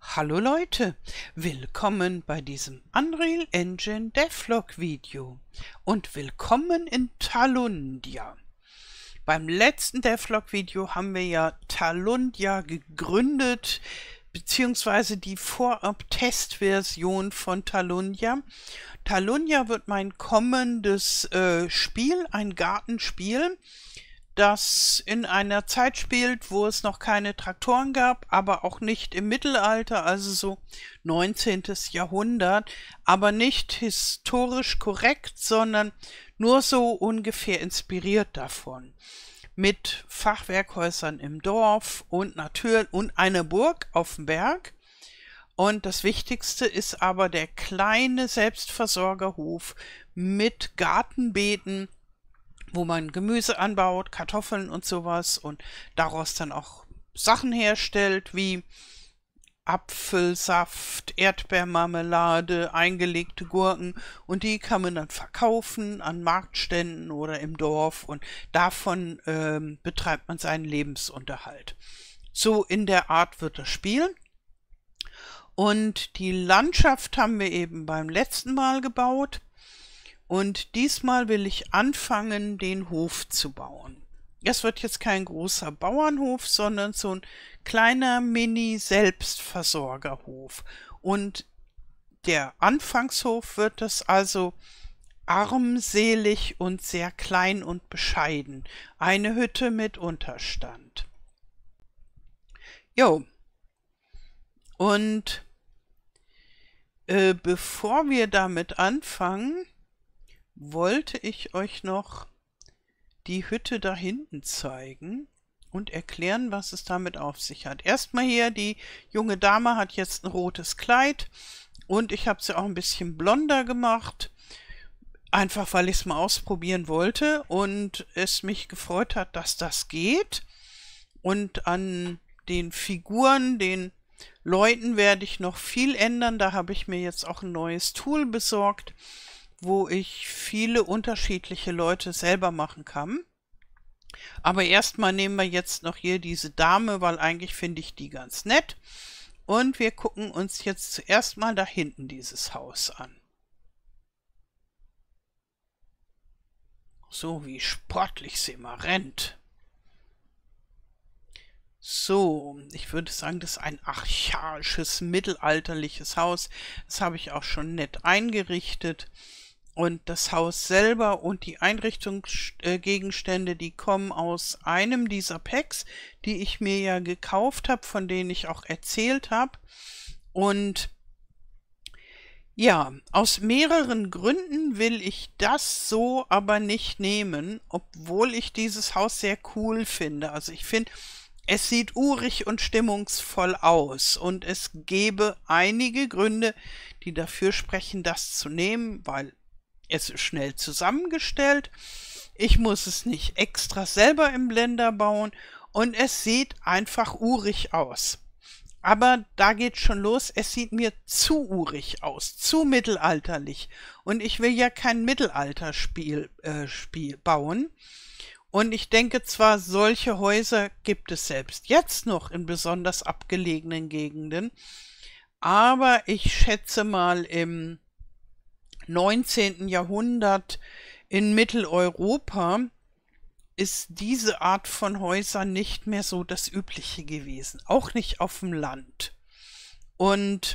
Hallo Leute, willkommen bei diesem Unreal Engine Devlog Video und willkommen in Talundia. Beim letzten Devlog Video haben wir ja Talundia gegründet, beziehungsweise die Vorab-Testversion von Talundia. Talundia wird mein kommendes Spiel, ein Gartenspiel, das in einer Zeit spielt, wo es noch keine Traktoren gab, aber auch nicht im Mittelalter, also so 19. Jahrhundert, aber nicht historisch korrekt, sondern nur so ungefähr inspiriert davon. Mit Fachwerkhäusern im Dorf und natürlich und einer Burg auf dem Berg. Und das Wichtigste ist aber der kleine Selbstversorgerhof mit Gartenbeeten, wo man Gemüse anbaut, Kartoffeln und sowas und daraus dann auch Sachen herstellt, wie Apfelsaft, Erdbeermarmelade, eingelegte Gurken, und die kann man dann verkaufen an Marktständen oder im Dorf, und davon betreibt man seinen Lebensunterhalt. So in der Art wird das Spiel. Und die Landschaft haben wir eben beim letzten Mal gebaut. Und diesmal will ich anfangen, den Hof zu bauen. Es wird jetzt kein großer Bauernhof, sondern so ein kleiner Mini-Selbstversorgerhof. Und der Anfangshof wird das also armselig und sehr klein und bescheiden. Eine Hütte mit Unterstand. Jo. Und bevor wir damit anfangen, wollte ich euch noch die Hütte da hinten zeigen und erklären, was es damit auf sich hat. Erstmal hier, die junge Dame hat jetzt ein rotes Kleid und ich habe sie auch ein bisschen blonder gemacht, einfach weil ich es mal ausprobieren wollte und es mich gefreut hat, dass das geht. Und an den Figuren, den Leuten werde ich noch viel ändern. Da habe ich mir jetzt auch ein neues Tool besorgt, wo ich viele unterschiedliche Leute selber machen kann. Aber erstmal nehmen wir jetzt noch hier diese Dame, weil eigentlich finde ich die ganz nett. Und wir gucken uns jetzt zuerst mal da hinten dieses Haus an. So, wie sportlich sie immer rennt. So, ich würde sagen, das ist ein archaisches, mittelalterliches Haus. Das habe ich auch schon nett eingerichtet. Und das Haus selber und die Einrichtungsgegenstände, die kommen aus einem dieser Packs, die ich mir ja gekauft habe, von denen ich auch erzählt habe. Und ja, aus mehreren Gründen will ich das so aber nicht nehmen, obwohl ich dieses Haus sehr cool finde. Also ich finde, es sieht urig und stimmungsvoll aus und es gäbe einige Gründe, die dafür sprechen, das zu nehmen, weil es ist schnell zusammengestellt, ich muss es nicht extra selber im Blender bauen und es sieht einfach urig aus. Aber da geht schon los, es sieht mir zu urig aus, zu mittelalterlich. Und ich will ja kein Mittelalterspiel bauen. Und ich denke zwar, solche Häuser gibt es selbst jetzt noch in besonders abgelegenen Gegenden, aber ich schätze mal im 19. Jahrhundert in Mitteleuropa ist diese Art von Häusern nicht mehr so das Übliche gewesen, auch nicht auf dem Land. Und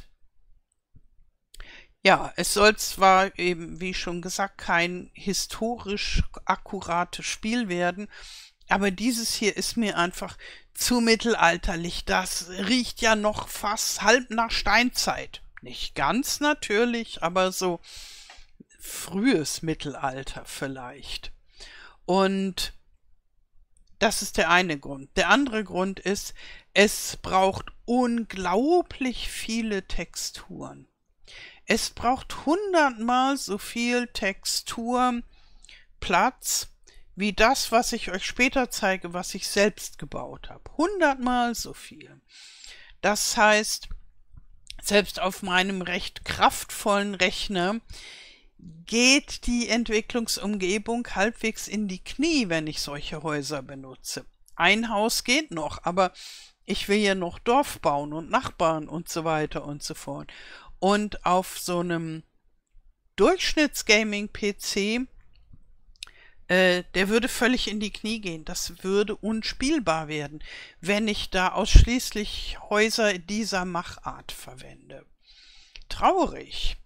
ja, es soll zwar eben, wie schon gesagt, kein historisch akkurates Spiel werden, aber dieses hier ist mir einfach zu mittelalterlich. Das riecht ja noch fast halb nach Steinzeit. Nicht ganz natürlich, aber so frühes Mittelalter vielleicht. Und das ist der eine Grund. Der andere Grund ist, es braucht unglaublich viele Texturen. Es braucht 100-mal so viel Texturplatz wie das, was ich euch später zeige, was ich selbst gebaut habe. 100-mal so viel. Das heißt, selbst auf meinem recht kraftvollen Rechner geht die Entwicklungsumgebung halbwegs in die Knie, wenn ich solche Häuser benutze. Ein Haus geht noch, aber Ich will ja noch Dorf bauen und Nachbarn und so weiter und so fort. Und auf so einem Durchschnittsgaming-PC, der würde völlig in die Knie gehen. Das würde unspielbar werden, wenn ich da ausschließlich Häuser dieser Machart verwende. Traurig.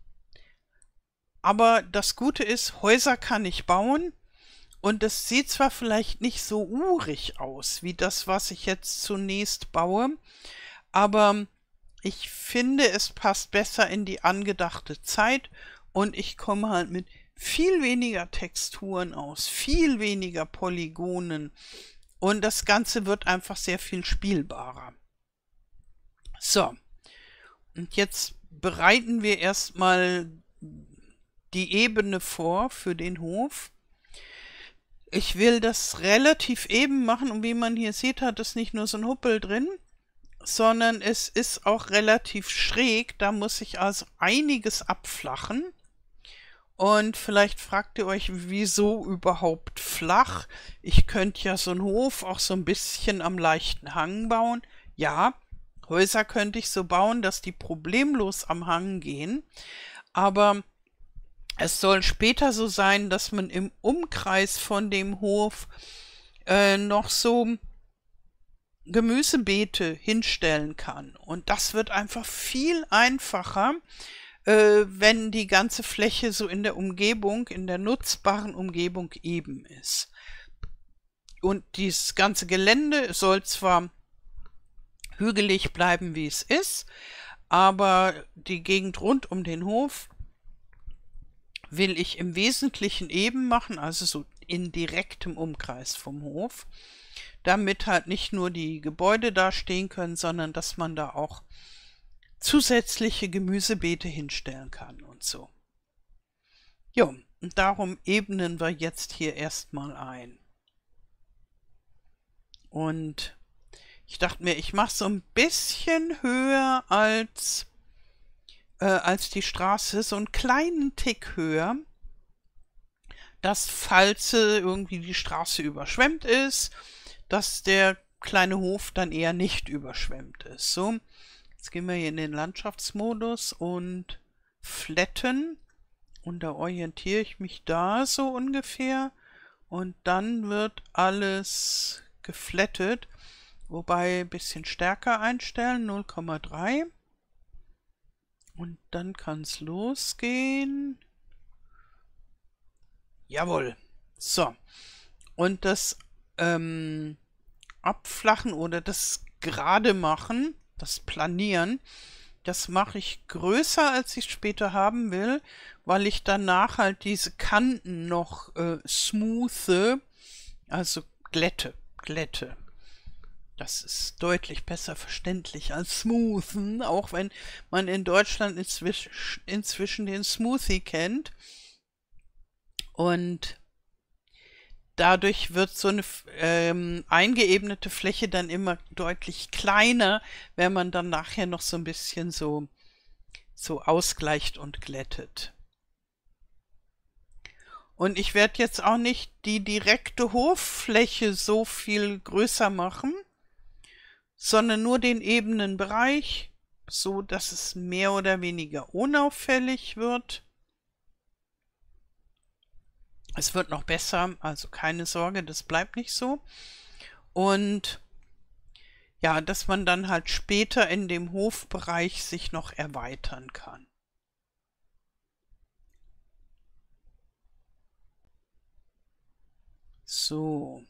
Aber das Gute ist, Häuser kann ich bauen und es sieht zwar vielleicht nicht so urig aus wie das, was ich jetzt zunächst baue, aber ich finde, es passt besser in die angedachte Zeit und ich komme halt mit viel weniger Texturen aus, viel weniger Polygonen und das Ganze wird einfach sehr viel spielbarer. So, und jetzt bereiten wir erstmal die Ebene vor für den Hof. Ich will das relativ eben machen und wie man hier sieht, hat es nicht nur so ein Huppel drin, sondern es ist auch relativ schräg. Da muss ich also einiges abflachen. Und vielleicht fragt ihr euch, wieso überhaupt flach? Ich könnte ja so einen Hof auch so ein bisschen am leichten Hang bauen. Ja, Häuser könnte ich so bauen, dass die problemlos am Hang gehen. Aber es soll später so sein, dass man im Umkreis von dem Hof noch so Gemüsebeete hinstellen kann. Und das wird einfach viel einfacher, wenn die ganze Fläche so in der Umgebung, in der nutzbaren Umgebung eben ist. Und dieses ganze Gelände soll zwar hügelig bleiben, wie es ist, aber die Gegend rund um den Hof will ich im Wesentlichen eben machen, also so in direktem Umkreis vom Hof, damit halt nicht nur die Gebäude da stehen können, sondern dass man da auch zusätzliche Gemüsebeete hinstellen kann und so. Jo, und darum ebnen wir jetzt hier erstmal ein. Und ich dachte mir, ich mache so ein bisschen höher als die Straße, so einen kleinen Tick höher, dass falls irgendwie die Straße überschwemmt ist, dass der kleine Hof dann eher nicht überschwemmt ist. So, jetzt gehen wir hier in den Landschaftsmodus und flatten und da orientiere ich mich da so ungefähr und dann wird alles geflattet, wobei ein bisschen stärker einstellen, 0,3. Und dann kann es losgehen. Jawohl. So. Und das Abflachen oder das Gerade machen, das Planieren, das mache ich größer, als ich später haben will, weil ich danach halt diese Kanten noch smoothe, also glätte. Das ist deutlich besser verständlich als smoothen, auch wenn man in Deutschland inzwischen den Smoothie kennt. Und dadurch wird so eine eingeebnete Fläche dann immer deutlich kleiner, wenn man dann nachher noch so ein bisschen so ausgleicht und glättet. Und ich werde jetzt auch nicht die direkte Hoffläche so viel größer machen, sondern nur den ebenen Bereich, so dass es mehr oder weniger unauffällig wird. Es wird noch besser, also keine Sorge, das bleibt nicht so. Und ja, dass man dann halt später in dem Hofbereich sich noch erweitern kann. So.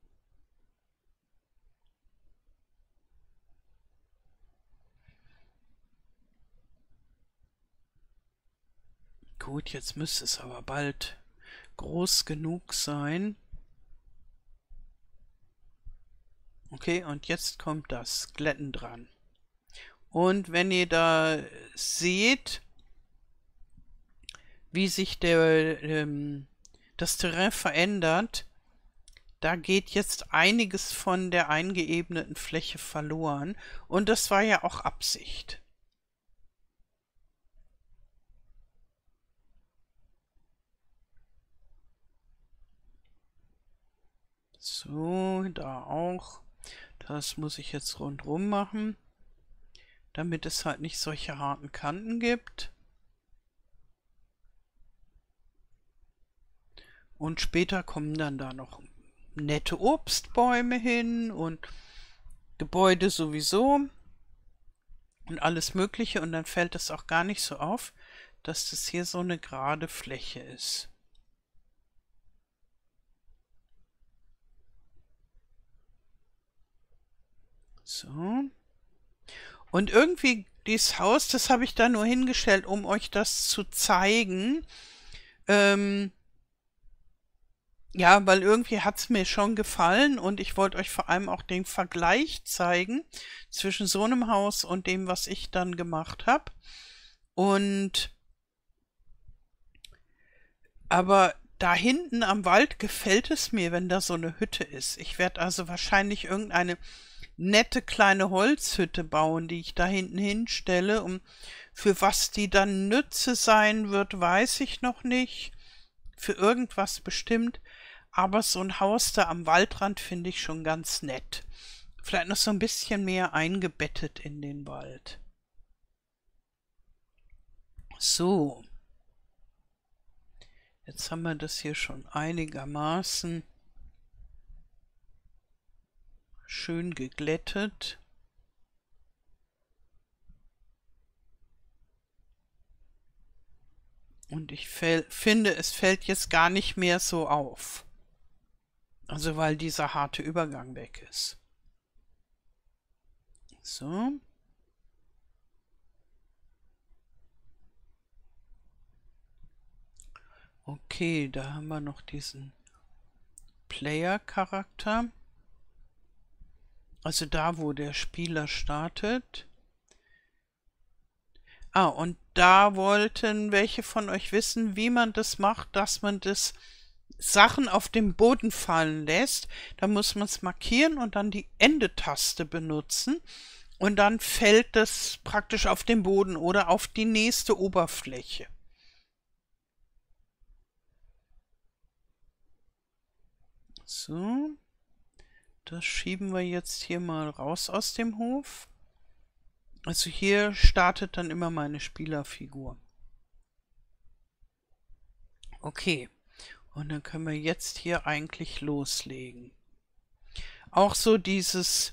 Gut, jetzt müsste es aber bald groß genug sein. Okay, und jetzt kommt das Glätten dran. Und wenn ihr da seht, wie sich das Terrain verändert, da geht jetzt einiges von der eingeebneten Fläche verloren. Und das war ja auch Absicht. So, da auch. Das muss ich jetzt rundherum machen, damit es halt nicht solche harten Kanten gibt. Und später kommen dann da noch nette Obstbäume hin und Gebäude sowieso und alles Mögliche. Und dann fällt es auch gar nicht so auf, dass das hier so eine gerade Fläche ist. So. Und irgendwie dieses Haus, das habe ich da nur hingestellt, um euch das zu zeigen. Ja, weil irgendwie hat es mir schon gefallen und ich wollte euch vor allem auch den Vergleich zeigen zwischen so einem Haus und dem, was ich dann gemacht habe. Aber da hinten am Wald gefällt es mir, wenn da so eine Hütte ist. Ich werde also wahrscheinlich irgendeine nette kleine Holzhütte bauen, die ich da hinten hinstelle. Für was die dann Nütze sein wird, weiß ich noch nicht. Für irgendwas bestimmt. Aber so ein Haus da am Waldrand finde ich schon ganz nett. Vielleicht noch so ein bisschen mehr eingebettet in den Wald. So. Jetzt haben wir das hier schon einigermaßen schön geglättet. Und ich finde, es fällt jetzt gar nicht mehr so auf. Also weil dieser harte Übergang weg ist. So. Okay, da haben wir noch diesen Player-Charakter. Also da, wo der Spieler startet. Ah, und da wollten welche von euch wissen, wie man das macht, dass man das Sachen auf den Boden fallen lässt. Da muss man es markieren und dann die Ende-Taste benutzen. Und dann fällt das praktisch auf den Boden oder auf die nächste Oberfläche. So, das schieben wir jetzt hier mal raus aus dem Hof. Also hier startet dann immer meine Spielerfigur. Okay, und dann können wir jetzt hier eigentlich loslegen. Auch so dieses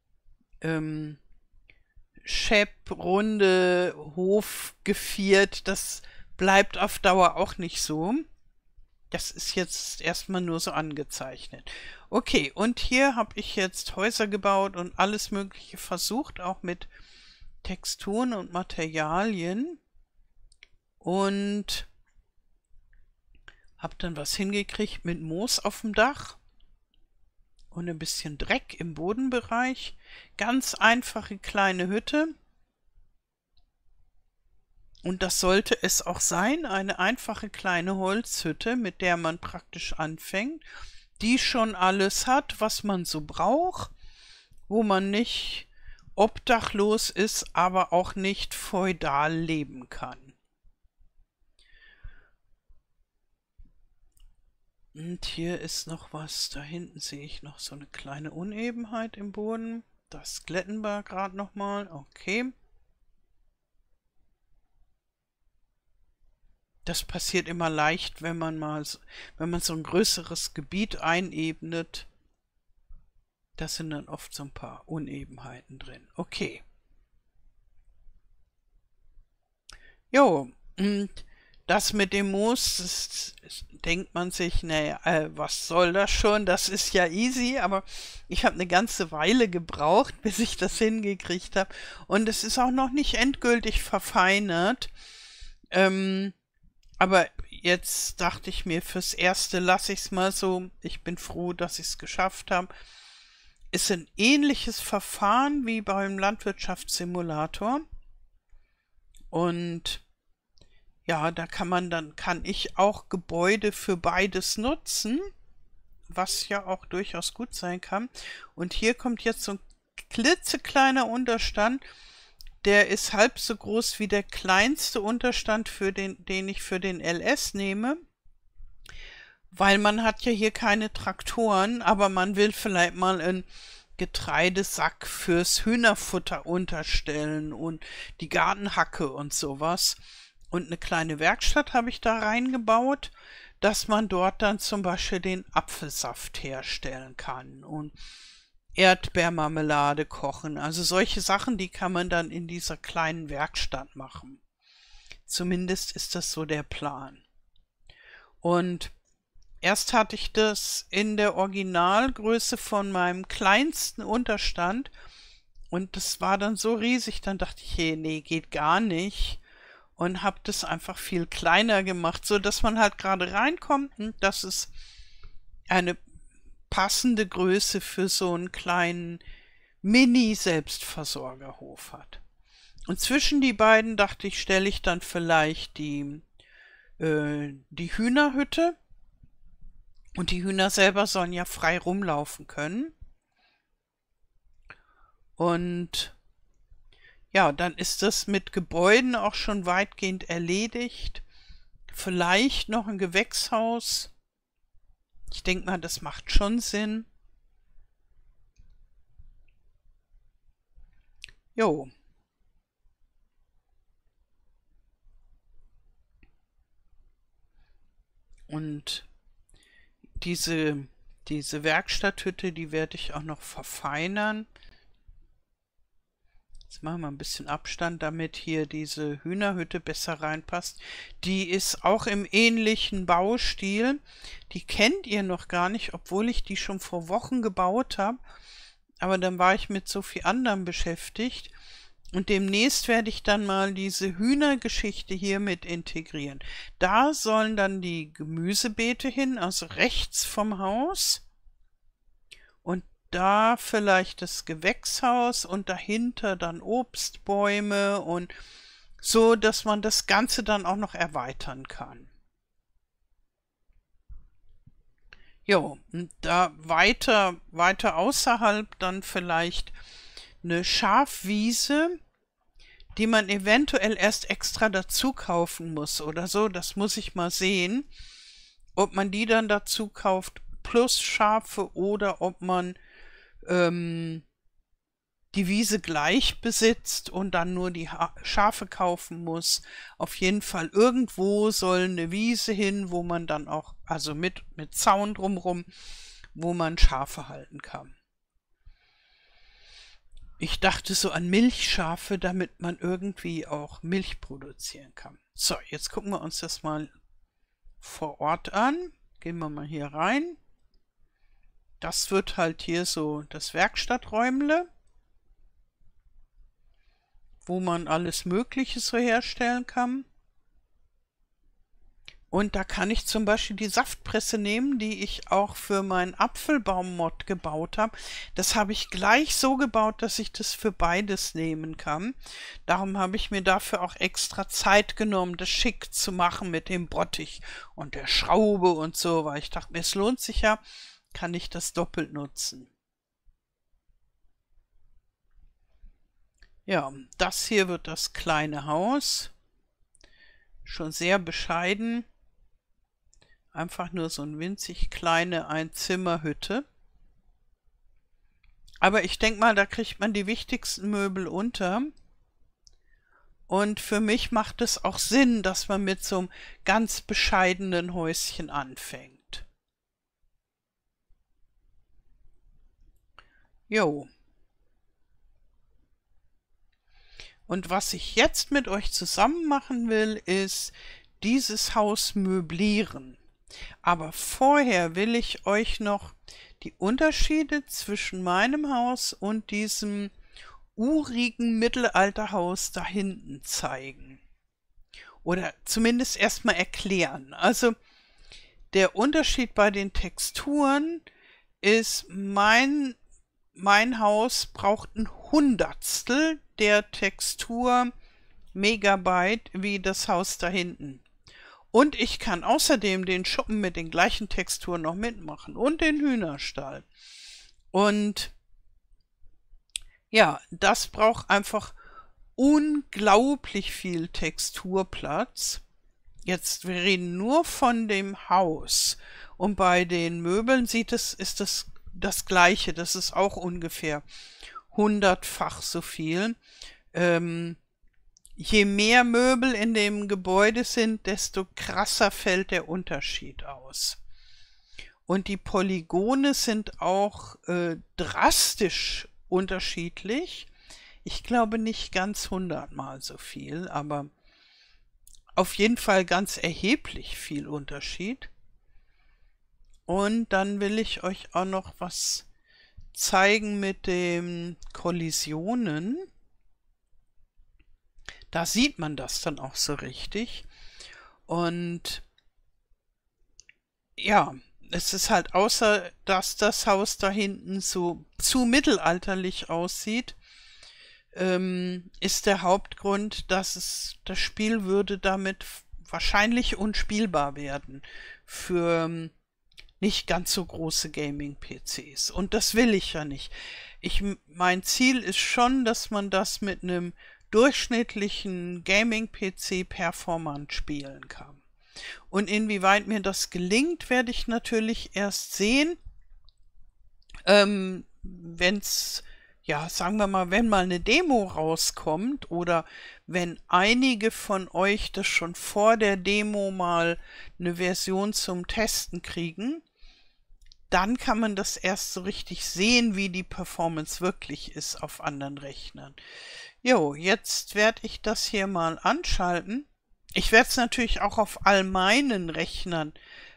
Schepp-Runde Hofgeviert, das bleibt auf Dauer auch nicht so. Das ist jetzt erstmal nur so angezeichnet. Okay, und hier habe ich jetzt Häuser gebaut und alles Mögliche versucht, auch mit Texturen und Materialien. Und habe dann was hingekriegt mit Moos auf dem Dach und ein bisschen Dreck im Bodenbereich. Ganz einfache kleine Hütte. Und das sollte es auch sein, eine einfache kleine Holzhütte, mit der man praktisch anfängt, die schon alles hat, was man so braucht, wo man nicht obdachlos ist, aber auch nicht feudal leben kann. Und hier ist noch was, da hinten sehe ich noch so eine kleine Unebenheit im Boden. Das glätten wir gerade nochmal, okay. Das passiert immer leicht, wenn man so ein größeres Gebiet einebnet. Da sind dann oft so ein paar Unebenheiten drin. Okay. Jo, und das mit dem Moos, das denkt man sich, naja, was soll das schon? Das ist ja easy, aber ich habe eine ganze Weile gebraucht, bis ich das hingekriegt habe. Und es ist auch noch nicht endgültig verfeinert. Aber jetzt dachte ich mir, fürs Erste lasse ich es mal so. Ich bin froh, dass ich es geschafft habe. Ist ein ähnliches Verfahren wie beim Landwirtschaftssimulator. Und ja, da kann ich auch Gebäude für beides nutzen, was ja auch durchaus gut sein kann. Und hier kommt jetzt so ein klitzekleiner Unterstand. Der ist halb so groß wie der kleinste Unterstand, den ich für den LS nehme. Weil man hat ja hier keine Traktoren, aber man will vielleicht mal ein Getreidesack fürs Hühnerfutter unterstellen und die Gartenhacke und sowas. Und eine kleine Werkstatt habe ich da reingebaut, dass man dort dann zum Beispiel den Apfelsaft herstellen kann und Erdbeermarmelade kochen. Also solche Sachen, die kann man dann in dieser kleinen Werkstatt machen. Zumindest ist das so der Plan. Und erst hatte ich das in der Originalgröße von meinem kleinsten Unterstand und das war dann so riesig, dann dachte ich, hey, nee, geht gar nicht. Und habe das einfach viel kleiner gemacht, so dass man halt gerade reinkommt und dass es eine passende Größe für so einen kleinen Mini-Selbstversorgerhof hat. Und zwischen die beiden dachte ich, stelle ich dann vielleicht die Hühnerhütte. Und die Hühner selber sollen ja frei rumlaufen können. Und ja, dann ist das mit Gebäuden auch schon weitgehend erledigt. Vielleicht noch ein Gewächshaus. Ich denke mal, das macht schon Sinn. Jo. Und diese Werkstatthütte, die werde ich auch noch verfeinern. Jetzt machen wir ein bisschen Abstand, damit hier diese Hühnerhütte besser reinpasst. Die ist auch im ähnlichen Baustil. Die kennt ihr noch gar nicht, obwohl ich die schon vor Wochen gebaut habe. Aber dann war ich mit so viel anderem beschäftigt. Und demnächst werde ich dann mal diese Hühnergeschichte hier mit integrieren. Da sollen dann die Gemüsebeete hin, also rechts vom Haus. Und da vielleicht das Gewächshaus und dahinter dann Obstbäume und so, dass man das Ganze dann auch noch erweitern kann. Jo, und da weiter außerhalb dann vielleicht eine Schafwiese, die man eventuell erst extra dazu kaufen muss oder so. Das muss ich mal sehen, ob man die dann dazu kauft plus Schafe oder ob man die Wiese gleich besitzt und dann nur die Schafe kaufen muss. Auf jeden Fall irgendwo soll eine Wiese hin, wo man dann auch, also mit Zaun drumrum, wo man Schafe halten kann. Ich dachte so an Milchschafe, damit man irgendwie auch Milch produzieren kann. So, jetzt gucken wir uns das mal vor Ort an. Gehen wir mal hier rein. Das wird halt hier so das Werkstatträumle, wo man alles Mögliche so herstellen kann. Und da kann ich zum Beispiel die Saftpresse nehmen, die ich auch für meinen Apfelbaummod gebaut habe. Das habe ich gleich so gebaut, dass ich das für beides nehmen kann. Darum habe ich mir dafür auch extra Zeit genommen, das schick zu machen mit dem Bottich und der Schraube und so, weil ich dachte mir, es lohnt sich ja, kann ich das doppelt nutzen. Ja, das hier wird das kleine Haus. Schon sehr bescheiden. Einfach nur so eine winzig kleine Einzimmerhütte. Aber ich denke mal, da kriegt man die wichtigsten Möbel unter. Und für mich macht es auch Sinn, dass man mit so einem ganz bescheidenen Häuschen anfängt. Jo. Und was ich jetzt mit euch zusammen machen will, ist dieses Haus möblieren. Aber vorher will ich euch noch die Unterschiede zwischen meinem Haus und diesem urigen Mittelalterhaus da hinten zeigen. Oder zumindest erstmal erklären. Also der Unterschied bei den Texturen ist, mein Haus braucht ein Hundertstel der Textur Megabyte wie das Haus da hinten. Und ich kann außerdem den Schuppen mit den gleichen Texturen noch mitmachen und den Hühnerstall. Und ja, das braucht einfach unglaublich viel Texturplatz. Jetzt, wir reden nur von dem Haus. Und bei den Möbeln ist das das Gleiche. Das ist auch ungefähr 100-fach so viel. Je mehr Möbel in dem Gebäude sind, desto krasser fällt der Unterschied aus. Und die Polygone sind auch drastisch unterschiedlich. Ich glaube nicht ganz 100-mal so viel, aber auf jeden Fall ganz erheblich viel Unterschied. Und dann will ich euch auch noch was zeigen mit den Kollisionen. Da sieht man das dann auch so richtig. Und ja, es ist halt, außer dass das Haus da hinten so zu mittelalterlich aussieht, ist der Hauptgrund, dass das Spiel würde damit wahrscheinlich unspielbar werden für nicht ganz so große Gaming-PCs. Und das will ich ja nicht. Mein Ziel ist schon, dass man das mit einem durchschnittlichen Gaming-PC performant spielen kann. Und inwieweit mir das gelingt, werde ich natürlich erst sehen, wenn's, ja, sagen wir mal, wenn mal eine Demo rauskommt oder wenn einige von euch das schon vor der Demo mal eine Version zum Testen kriegen, dann kann man das erst so richtig sehen, wie die Performance wirklich ist auf anderen Rechnern. Jo, jetzt werde ich das hier mal anschalten. Ich werde es natürlich auch auf all meinen Rechnern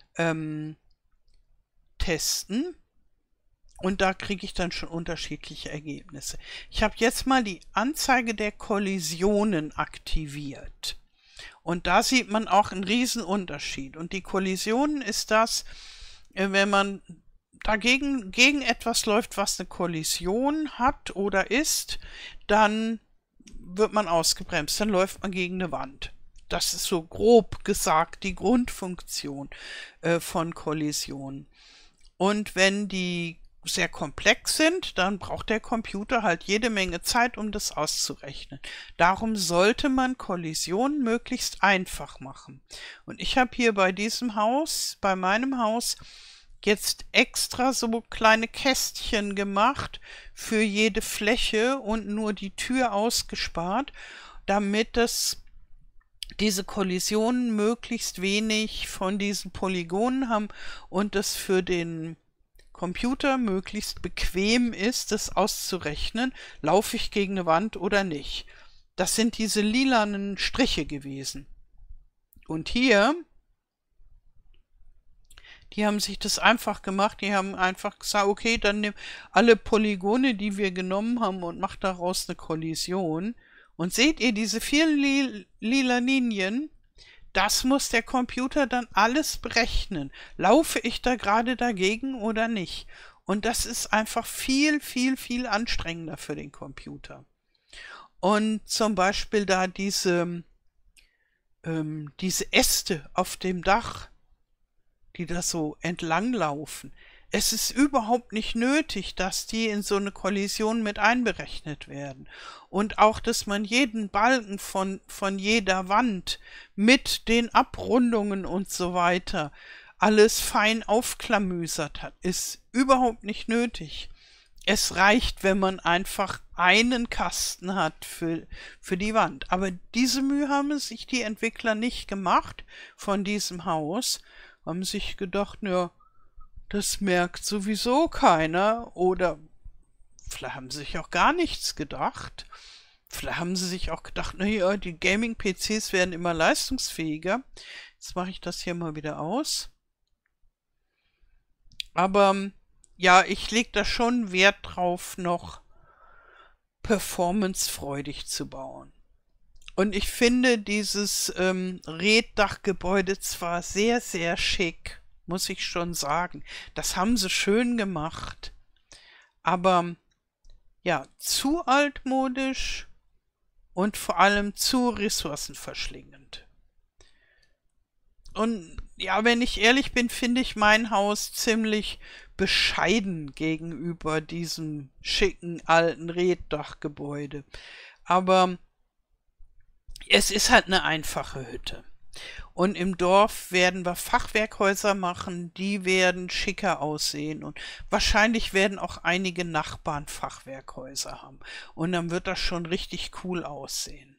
testen. Und da kriege ich dann schon unterschiedliche Ergebnisse. Ich habe jetzt mal die Anzeige der Kollisionen aktiviert. Und da sieht man auch einen riesen Unterschied. Und die Kollisionen ist das, wenn man gegen etwas läuft, was eine Kollision hat oder ist, dann wird man ausgebremst, dann läuft man gegen eine Wand. Das ist so grob gesagt die Grundfunktion von Kollisionen. Und wenn die sehr komplex sind, dann braucht der Computer halt jede Menge Zeit, um das auszurechnen. Darum sollte man Kollisionen möglichst einfach machen. Und ich habe hier bei meinem Haus, jetzt extra so kleine Kästchen gemacht für jede Fläche und nur die Tür ausgespart, damit diese Kollisionen möglichst wenig von diesen Polygonen haben und es für den Computer möglichst bequem ist, das auszurechnen, laufe ich gegen eine Wand oder nicht. Das sind diese lilanen Striche gewesen. Und hier, die haben sich das einfach gemacht, die haben einfach gesagt, okay, dann nimm alle Polygone, die wir genommen haben und mach daraus eine Kollision. Und seht ihr diese vielen lila Linien? Das muss der Computer dann alles berechnen. Laufe ich da gerade dagegen oder nicht? Und das ist einfach viel, viel, viel anstrengender für den Computer. Und zum Beispiel da diese Äste auf dem Dach, die da so entlang laufen. Es ist überhaupt nicht nötig, dass die in so eine Kollision mit einberechnet werden. Und auch, dass man jeden Balken von jeder Wand mit den Abrundungen und so weiter alles fein aufklamüsert hat, ist überhaupt nicht nötig. Es reicht, wenn man einfach einen Kasten hat für die Wand. Aber diese Mühe haben sich die Entwickler nicht gemacht von diesem Haus, haben sich gedacht, ja, das merkt sowieso keiner, oder vielleicht haben sie sich auch gar nichts gedacht. Vielleicht haben sie sich auch gedacht, naja, die Gaming-PCs werden immer leistungsfähiger. Jetzt mache ich das hier mal wieder aus. Aber ja, ich lege da schon Wert drauf, noch performancefreudig zu bauen. Und ich finde dieses Reetdachgebäude zwar sehr, sehr schick, muss ich schon sagen. Das haben sie schön gemacht. Aber ja, zu altmodisch und vor allem zu ressourcenverschlingend. Und ja, wenn ich ehrlich bin, finde ich mein Haus ziemlich bescheiden gegenüber diesem schicken alten Reetdachgebäude. Aber es ist halt eine einfache Hütte. Und im Dorf werden wir Fachwerkhäuser machen, die werden schicker aussehen. Und wahrscheinlich werden auch einige Nachbarn Fachwerkhäuser haben. Und dann wird das schon richtig cool aussehen.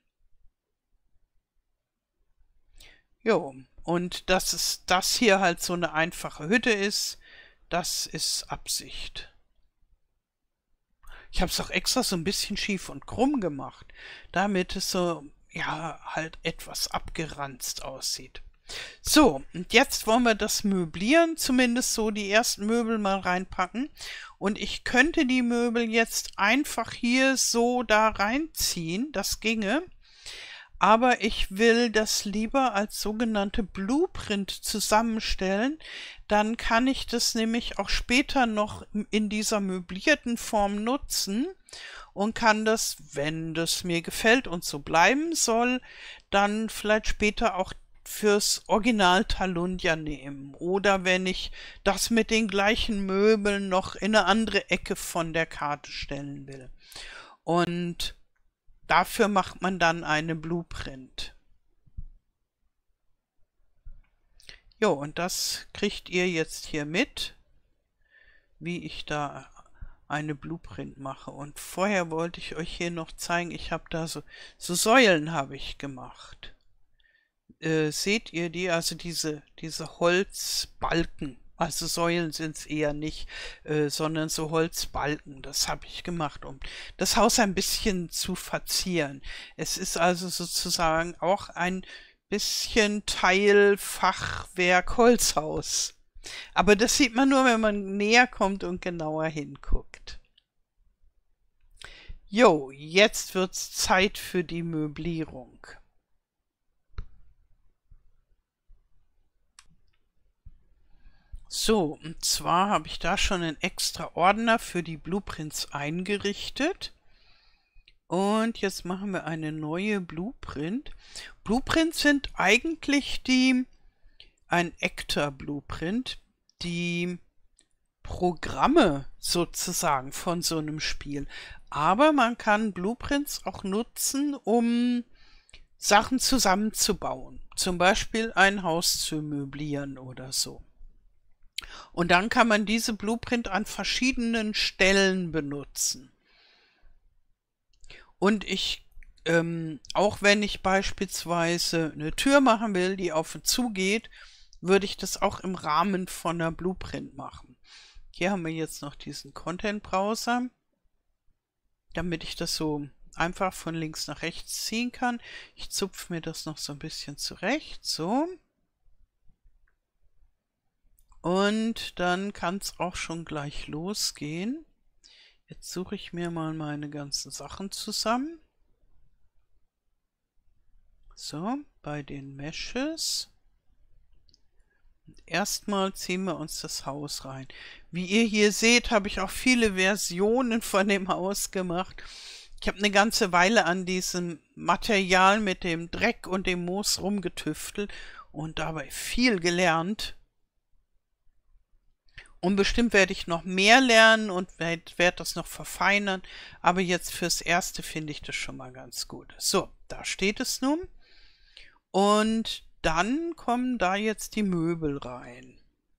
Jo, und dass es das hier halt so eine einfache Hütte ist, das ist Absicht. Ich habe es auch extra so ein bisschen schief und krumm gemacht, damit es so, ja, halt etwas abgeranzt aussieht. So, und jetzt wollen wir das möblieren, zumindest so die ersten Möbel mal reinpacken. Und ich könnte die Möbel jetzt einfach hier so da reinziehen, das ginge. Aber ich will das lieber als sogenannte Blueprint zusammenstellen. Dann kann ich das nämlich auch später noch in dieser möblierten Form nutzen und kann das, wenn das mir gefällt und so bleiben soll, dann vielleicht später auch fürs Original Talundia nehmen. Oder wenn ich das mit den gleichen Möbeln noch in eine andere Ecke von der Karte stellen will. Und dafür macht man dann eine Blueprint. Jo, und das kriegt ihr jetzt hier mit, wie ich da eine Blueprint mache. Und vorher wollte ich euch hier noch zeigen, ich habe da so Säulen habe ich gemacht. Seht ihr die? Also diese Holzbalken. Also Säulen sind es eher nicht, sondern so Holzbalken. Das habe ich gemacht, um das Haus ein bisschen zu verzieren. Es ist also sozusagen auch ein bisschen Teil Fachwerk Holzhaus. Aber das sieht man nur, wenn man näher kommt und genauer hinguckt. Jo, jetzt wird's Zeit für die Möblierung. So, und zwar habe ich da schon einen extra Ordner für die Blueprints eingerichtet. Und jetzt machen wir eine neue Blueprint. Blueprints sind eigentlich ein Actor-Blueprint, die Programme sozusagen von so einem Spiel. Aber man kann Blueprints auch nutzen, um Sachen zusammenzubauen. Zum Beispiel ein Haus zu möblieren oder so. Und dann kann man diese Blueprint an verschiedenen Stellen benutzen. Und auch wenn ich beispielsweise eine Tür machen will, die auf und zu geht, würde ich das auch im Rahmen von einer Blueprint machen. Hier haben wir jetzt noch diesen Content-Browser, damit ich das so einfach von links nach rechts ziehen kann. Ich zupfe mir das noch so ein bisschen zurecht, so. Und dann kann es auch schon gleich losgehen. Jetzt suche ich mir mal meine ganzen Sachen zusammen. So, bei den Meshes. Erstmal ziehen wir uns das Haus rein. Wie ihr hier seht, habe ich auch viele Versionen von dem Haus gemacht. Ich habe eine ganze Weile an diesem Material mit dem Dreck und dem Moos rumgetüftelt und dabei viel gelernt. Und bestimmt werde ich noch mehr lernen und werde das noch verfeinern. Aber jetzt fürs Erste finde ich das schon mal ganz gut. So, da steht es nun. Und dann kommen da jetzt die Möbel rein.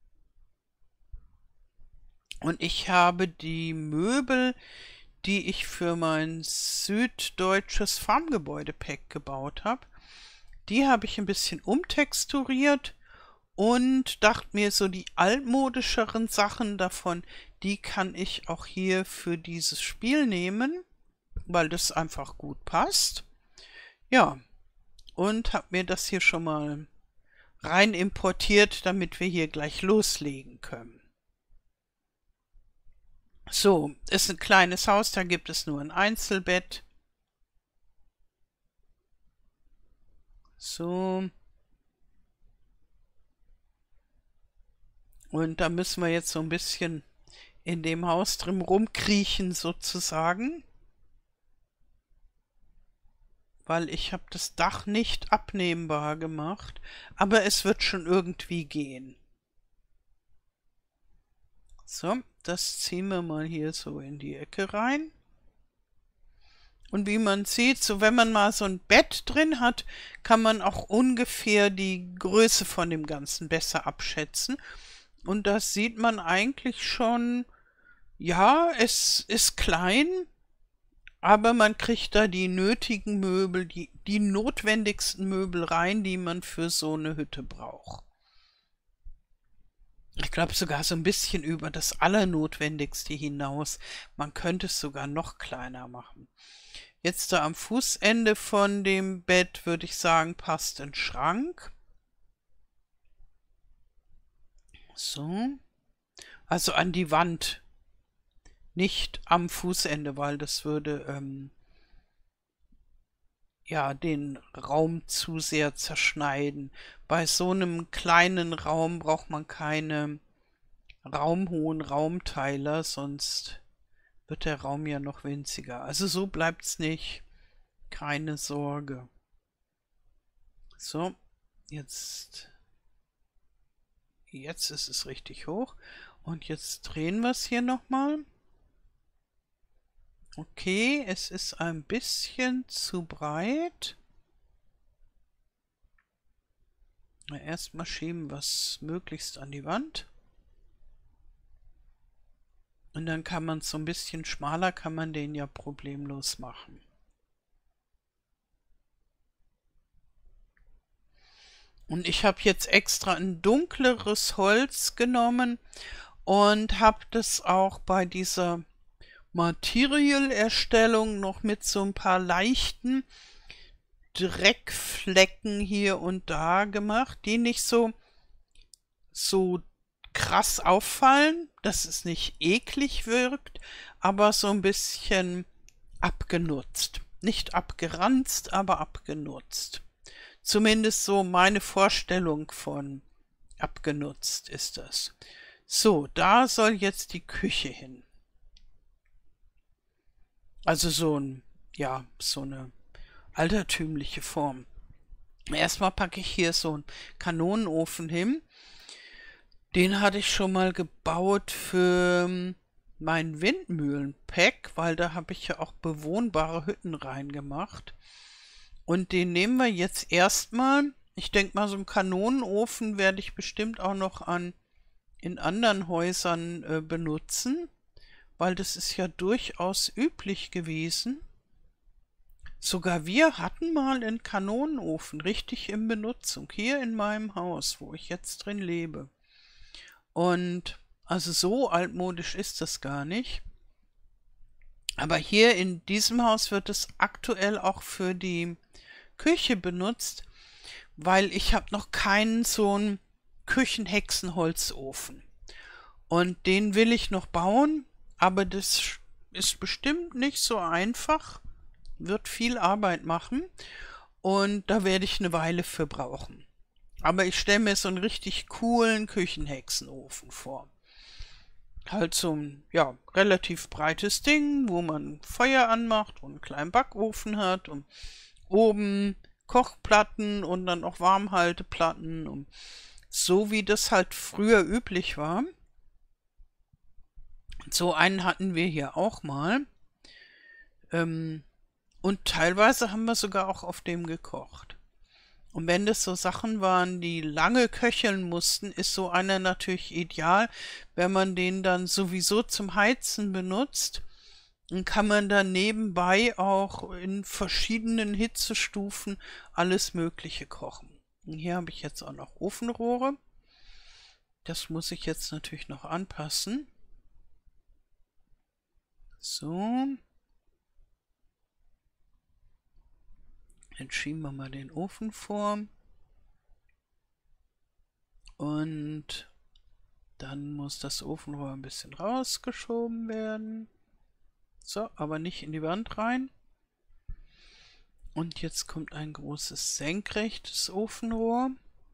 Und ich habe die Möbel, die ich für mein süddeutsches Farmgebäude-Pack gebaut habe, die habe ich ein bisschen umtexturiert und dachte mir, so die altmodischeren Sachen davon, die kann ich auch hier für dieses Spiel nehmen, weil das einfach gut passt. Ja, und habe mir das hier schon mal rein importiert, damit wir hier gleich loslegen können. So, ist ein kleines Haus, da gibt es nur ein Einzelbett. So. Und da müssen wir jetzt so ein bisschen in dem Haus drin rumkriechen sozusagen. Weil ich habe das Dach nicht abnehmbar gemacht, aber es wird schon irgendwie gehen. So, das ziehen wir mal hier so in die Ecke rein. Und wie man sieht, so wenn man mal so ein Bett drin hat, kann man auch ungefähr die Größe von dem Ganzen besser abschätzen. Und das sieht man eigentlich schon, ja, es ist klein, aber man kriegt da die nötigen Möbel, die notwendigsten Möbel rein, die man für so eine Hütte braucht. Ich glaube sogar so ein bisschen über das Allernotwendigste hinaus. Man könnte es sogar noch kleiner machen. Jetzt da am Fußende von dem Bett würde ich sagen, passt ein Schrank. So. Also an die Wand. Nicht am Fußende, weil das würde ja den Raum zu sehr zerschneiden. Bei so einem kleinen Raum braucht man keine raumhohen Raumteiler, sonst wird der Raum ja noch winziger. Also so bleibt's nicht. Keine Sorge. So, jetzt ist es richtig hoch. Und jetzt drehen wir es hier nochmal. Okay, es ist ein bisschen zu breit. Erstmal schieben wir es möglichst an die Wand. Und dann kann man es so ein bisschen schmaler, kann man den ja problemlos machen. Und ich habe jetzt extra ein dunkleres Holz genommen und habe das auch bei dieser Material-Erstellung noch mit so ein paar leichten Dreckflecken hier und da gemacht, die nicht so krass auffallen, dass es nicht eklig wirkt, aber so ein bisschen abgenutzt. Nicht abgeranzt, aber abgenutzt. Zumindest so meine Vorstellung von abgenutzt ist das. So, da soll jetzt die Küche hin. Also so eine altertümliche Form. Erstmal packe ich hier so einen Kanonenofen hin. Den hatte ich schon mal gebaut für mein Windmühlenpack, weil da habe ich ja auch bewohnbare Hütten reingemacht. Und den nehmen wir jetzt erstmal. Ich denke mal, so einen Kanonenofen werde ich bestimmt auch noch in anderen Häusern benutzen, weil das ist ja durchaus üblich gewesen. Sogar wir hatten mal einen Kanonenofen richtig in Benutzung, hier in meinem Haus, wo ich jetzt drin lebe. Und also so altmodisch ist das gar nicht. Aber hier in diesem Haus wird es aktuell auch für die Küche benutzt, weil ich habe noch keinen so einen Küchenhexenholzofen. Und den will ich noch bauen, aber das ist bestimmt nicht so einfach, wird viel Arbeit machen und da werde ich eine Weile für brauchen. Aber ich stelle mir so einen richtig coolen Küchenhexenofen vor. Halt so ein, ja, relativ breites Ding, wo man Feuer anmacht und einen kleinen Backofen hat und oben Kochplatten und dann auch Warmhalteplatten und so wie das halt früher üblich war. So einen hatten wir hier auch mal. Und teilweise haben wir sogar auch auf dem gekocht. Und wenn das so Sachen waren, die lange köcheln mussten, ist so einer natürlich ideal, wenn man den dann sowieso zum Heizen benutzt. Dann kann man dann nebenbei auch in verschiedenen Hitzestufen alles Mögliche kochen. Und hier habe ich jetzt auch noch Ofenrohre. Das muss ich jetzt natürlich noch anpassen. So. Dann schieben wir mal den Ofen vor. Und dann muss das Ofenrohr ein bisschen rausgeschoben werden. So, aber nicht in die Wand rein. Und jetzt kommt ein großes senkrechtes Ofenrohr.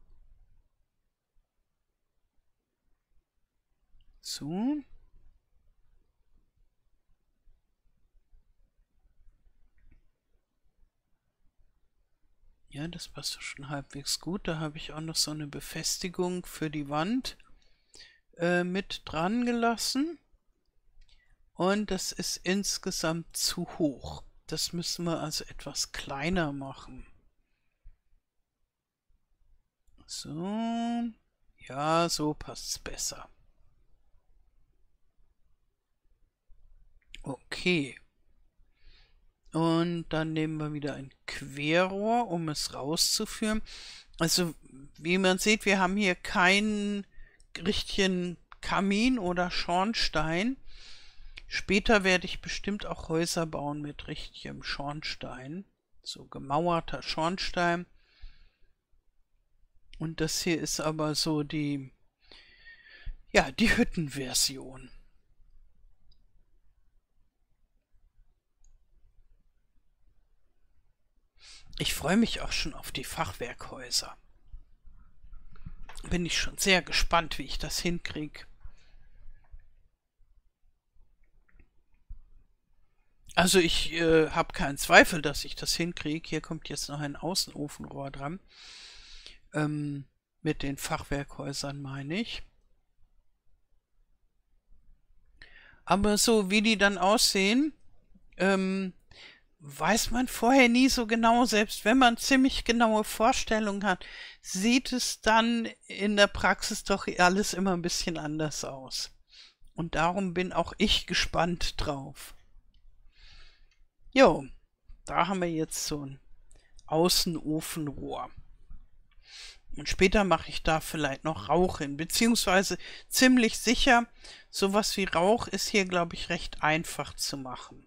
So. Ja, das passt schon halbwegs gut. Da habe ich auch noch so eine Befestigung für die Wand mit dran gelassen. Und das ist insgesamt zu hoch. Das müssen wir also etwas kleiner machen. So, ja, so passt es besser. Okay. Und dann nehmen wir wieder ein Querrohr, um es rauszuführen. Also, wie man sieht, wir haben hier keinen richtigen Kamin oder Schornstein. Später werde ich bestimmt auch Häuser bauen mit richtigem Schornstein. So gemauerter Schornstein. Und das hier ist aber so die, ja, die Hüttenversion. Ich freue mich auch schon auf die Fachwerkhäuser. Bin ich schon sehr gespannt, wie ich das hinkriege. Also ich habe keinen Zweifel, dass ich das hinkriege. Hier kommt jetzt noch ein Außenofenrohr dran. Mit den Fachwerkhäusern meine ich. Aber so wie die dann aussehen, weiß man vorher nie so genau. Selbst wenn man ziemlich genaue Vorstellungen hat, sieht es dann in der Praxis doch alles immer ein bisschen anders aus. Und darum bin auch ich gespannt drauf. Jo, da haben wir jetzt so ein Außenofenrohr. Und später mache ich da vielleicht noch Rauch hin, beziehungsweise ziemlich sicher, sowas wie Rauch ist hier, glaube ich, recht einfach zu machen.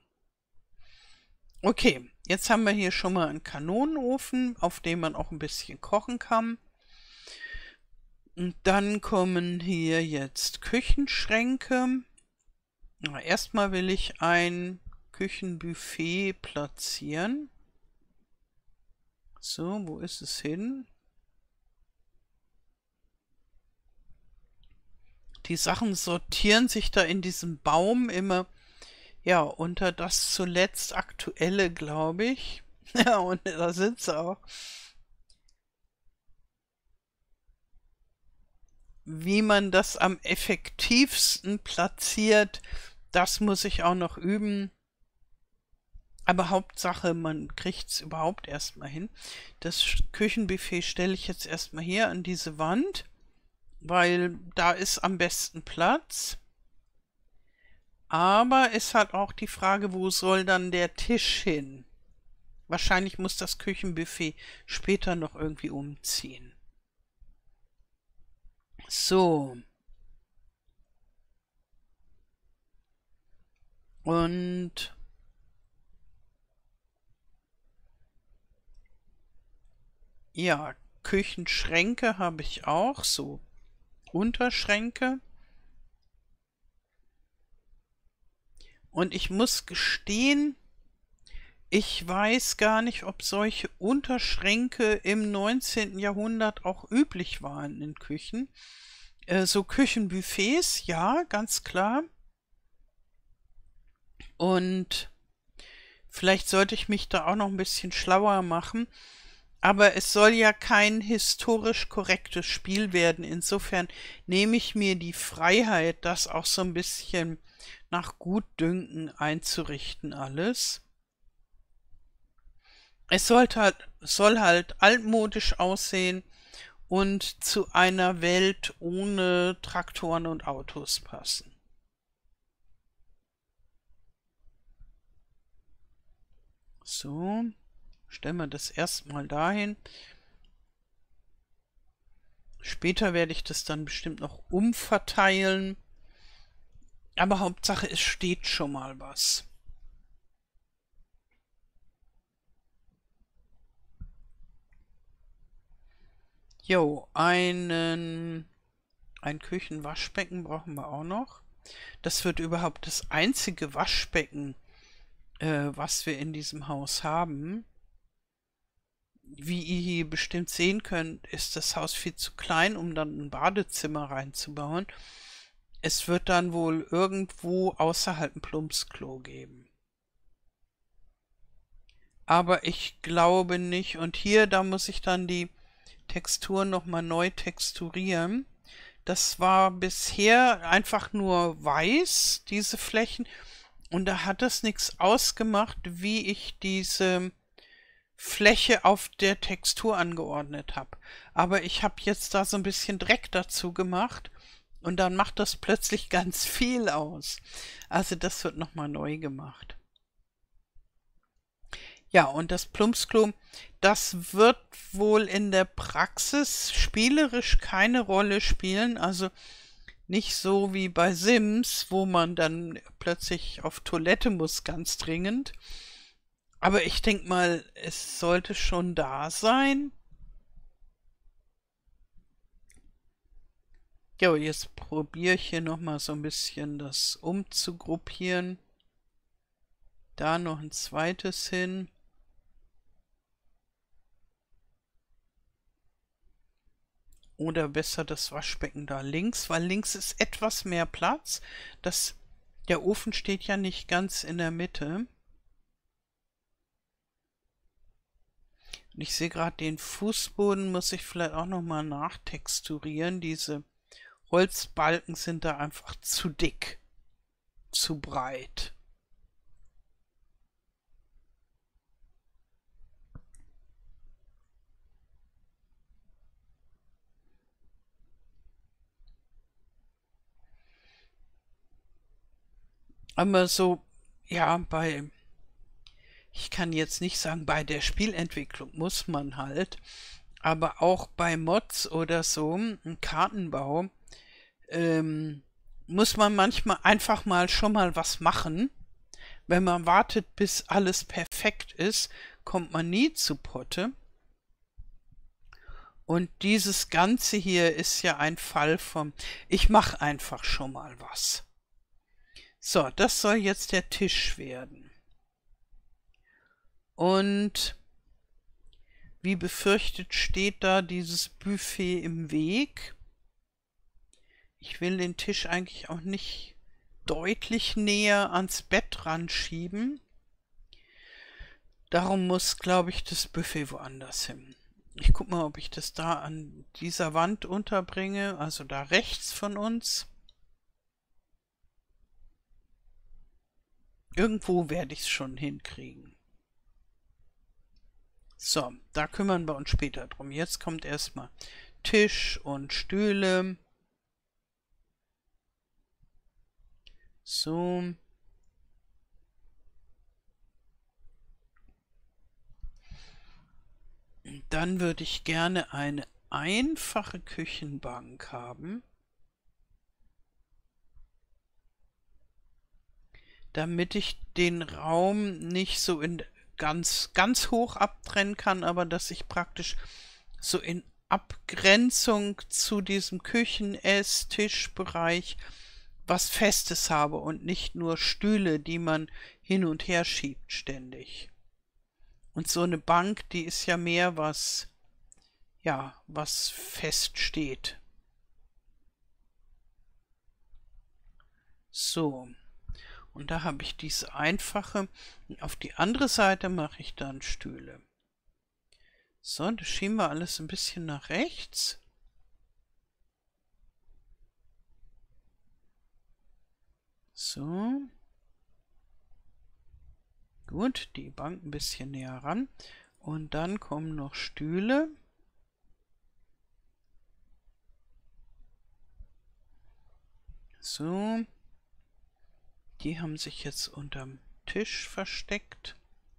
Okay, jetzt haben wir hier schon mal einen Kanonenofen, auf dem man auch ein bisschen kochen kann. Und dann kommen hier jetzt Küchenschränke. Na, erstmal will ich ein Küchenbuffet platzieren. So, wo ist es hin? Die Sachen sortieren sich da in diesem Baum immer, ja, unter das zuletzt aktuelle, glaube ich. Ja, und da sind sie auch. Wie man das am effektivsten platziert, das muss ich auch noch üben. Aber Hauptsache, man kriegt es überhaupt erstmal hin. Das Küchenbuffet stelle ich jetzt erstmal hier an diese Wand, weil da ist am besten Platz. Aber es hat auch die Frage, wo soll dann der Tisch hin? Wahrscheinlich muss das Küchenbuffet später noch irgendwie umziehen. So. Und ja, Küchenschränke habe ich auch, so Unterschränke. Und ich muss gestehen, ich weiß gar nicht, ob solche Unterschränke im 19. Jahrhundert auch üblich waren in Küchen. So Küchenbuffets, ja, ganz klar. Und vielleicht sollte ich mich da auch noch ein bisschen schlauer machen. Aber es soll ja kein historisch korrektes Spiel werden. Insofern nehme ich mir die Freiheit, das auch so ein bisschen nach Gutdünken einzurichten alles. Es soll halt altmodisch aussehen und zu einer Welt ohne Traktoren und Autos passen. So, stellen wir das erstmal dahin. Später werde ich das dann bestimmt noch umverteilen. Aber Hauptsache, es steht schon mal was. Jo, ein Küchenwaschbecken brauchen wir auch noch. Das wird überhaupt das einzige Waschbecken, was wir in diesem Haus haben. Wie ihr hier bestimmt sehen könnt, ist das Haus viel zu klein, um dann ein Badezimmer reinzubauen. Es wird dann wohl irgendwo außerhalb ein Plumpsklo geben. Aber ich glaube nicht. Und hier, da muss ich dann die Textur nochmal neu texturieren. Das war bisher einfach nur weiß, diese Flächen. Und da hat es nichts ausgemacht, wie ich diese Fläche auf der Textur angeordnet habe. Aber ich habe jetzt da so ein bisschen Dreck dazu gemacht und dann macht das plötzlich ganz viel aus. Also das wird nochmal neu gemacht. Ja, und das Plumpsklo, das wird wohl in der Praxis spielerisch keine Rolle spielen. Also nicht so wie bei Sims, wo man dann plötzlich auf Toilette muss, ganz dringend. Aber ich denke mal, es sollte schon da sein. Ja, jetzt probiere ich hier nochmal so ein bisschen das umzugruppieren. Da noch ein zweites hin. Oder besser das Waschbecken da links, weil links ist etwas mehr Platz. Der Ofen steht ja nicht ganz in der Mitte. Und ich sehe gerade, den Fußboden muss ich vielleicht auch nochmal nachtexturieren. Diese Holzbalken sind da einfach zu dick, zu breit. Aber so, ja, ich kann jetzt nicht sagen, bei der Spielentwicklung muss man halt, aber auch bei Mods oder so, im Kartenbau, muss man manchmal einfach mal schon mal was machen. Wenn man wartet, bis alles perfekt ist, kommt man nie zu Potte. Und dieses Ganze hier ist ja ein Fall vom, ich mache einfach schon mal was. So, das soll jetzt der Tisch werden. Und wie befürchtet steht da dieses Buffet im Weg. Ich will den Tisch eigentlich auch nicht deutlich näher ans Bett ranschieben. Darum muss, glaube ich, das Buffet woanders hin. Ich gucke mal, ob ich das da an dieser Wand unterbringe, also da rechts von uns. Irgendwo werde ich es schon hinkriegen. So, da kümmern wir uns später drum. Jetzt kommt erstmal Tisch und Stühle. So. Dann würde ich gerne eine einfache Küchenbank haben, damit ich den Raum nicht so in ganz hoch abtrennen kann, aber dass ich praktisch so in Abgrenzung zu diesem Küchen-Ess-Tischbereich was Festes habe und nicht nur Stühle, die man hin und her schiebt ständig. Und so eine Bank, die ist ja mehr was, ja, was fest steht. So. Und da habe ich diese einfache. Auf die andere Seite mache ich dann Stühle. So, das schieben wir alles ein bisschen nach rechts. So. Gut, die Bank ein bisschen näher ran. Und dann kommen noch Stühle. So. Die haben sich jetzt unterm Tisch versteckt.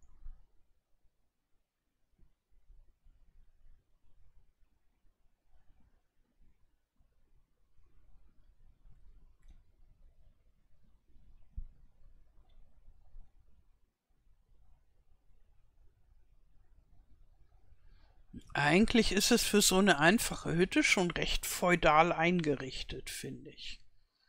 Eigentlich ist es für so eine einfache Hütte schon recht feudal eingerichtet, finde ich.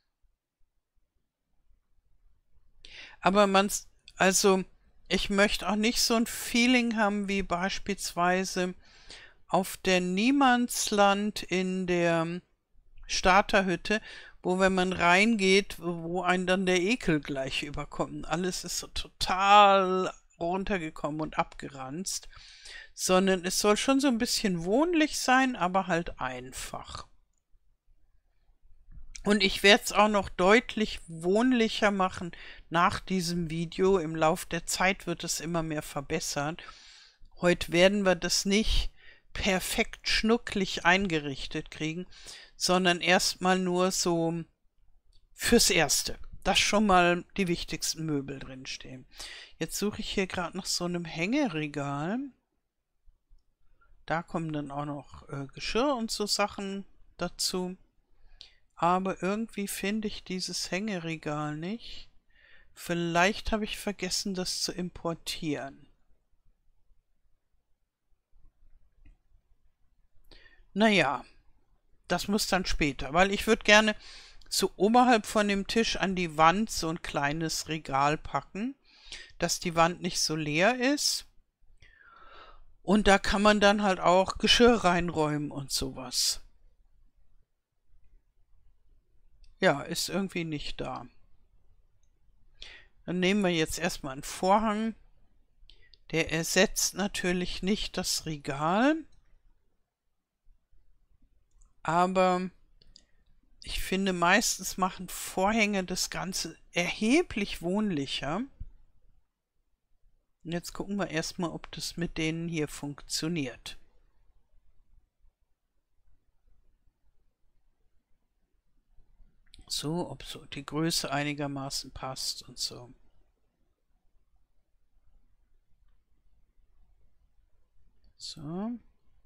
Aber also ich möchte auch nicht so ein Feeling haben wie beispielsweise auf der Niemandsland in der Starterhütte, wo wenn man reingeht, wo einen dann der Ekel gleich überkommt. Alles ist so total runtergekommen und abgeranzt, sondern es soll schon so ein bisschen wohnlich sein, aber halt einfach. Und ich werde es auch noch deutlich wohnlicher machen nach diesem Video. Im Lauf der Zeit wird es immer mehr verbessert. Heute werden wir das nicht perfekt schnucklig eingerichtet kriegen, sondern erstmal nur so fürs Erste, dass schon mal die wichtigsten Möbel drin stehen. Jetzt suche ich hier gerade nach so einem Hängeregal. Da kommen dann auch noch Geschirr und so Sachen dazu. Aber irgendwie finde ich dieses Hängeregal nicht. Vielleicht habe ich vergessen, das zu importieren. Naja, das muss dann später, weil ich würde gerne so oberhalb von dem Tisch an die Wand so ein kleines Regal packen, dass die Wand nicht so leer ist. Und da kann man dann halt auch Geschirr reinräumen und sowas. Ja, ist irgendwie nicht da. Dann nehmen wir jetzt erstmal einen Vorhang. Der ersetzt natürlich nicht das Regal, aber ich finde, meistens machen Vorhänge das Ganze erheblich wohnlicher. Und jetzt gucken wir erstmal, ob das mit denen hier funktioniert. So, ob so die Größe einigermaßen passt und so. So.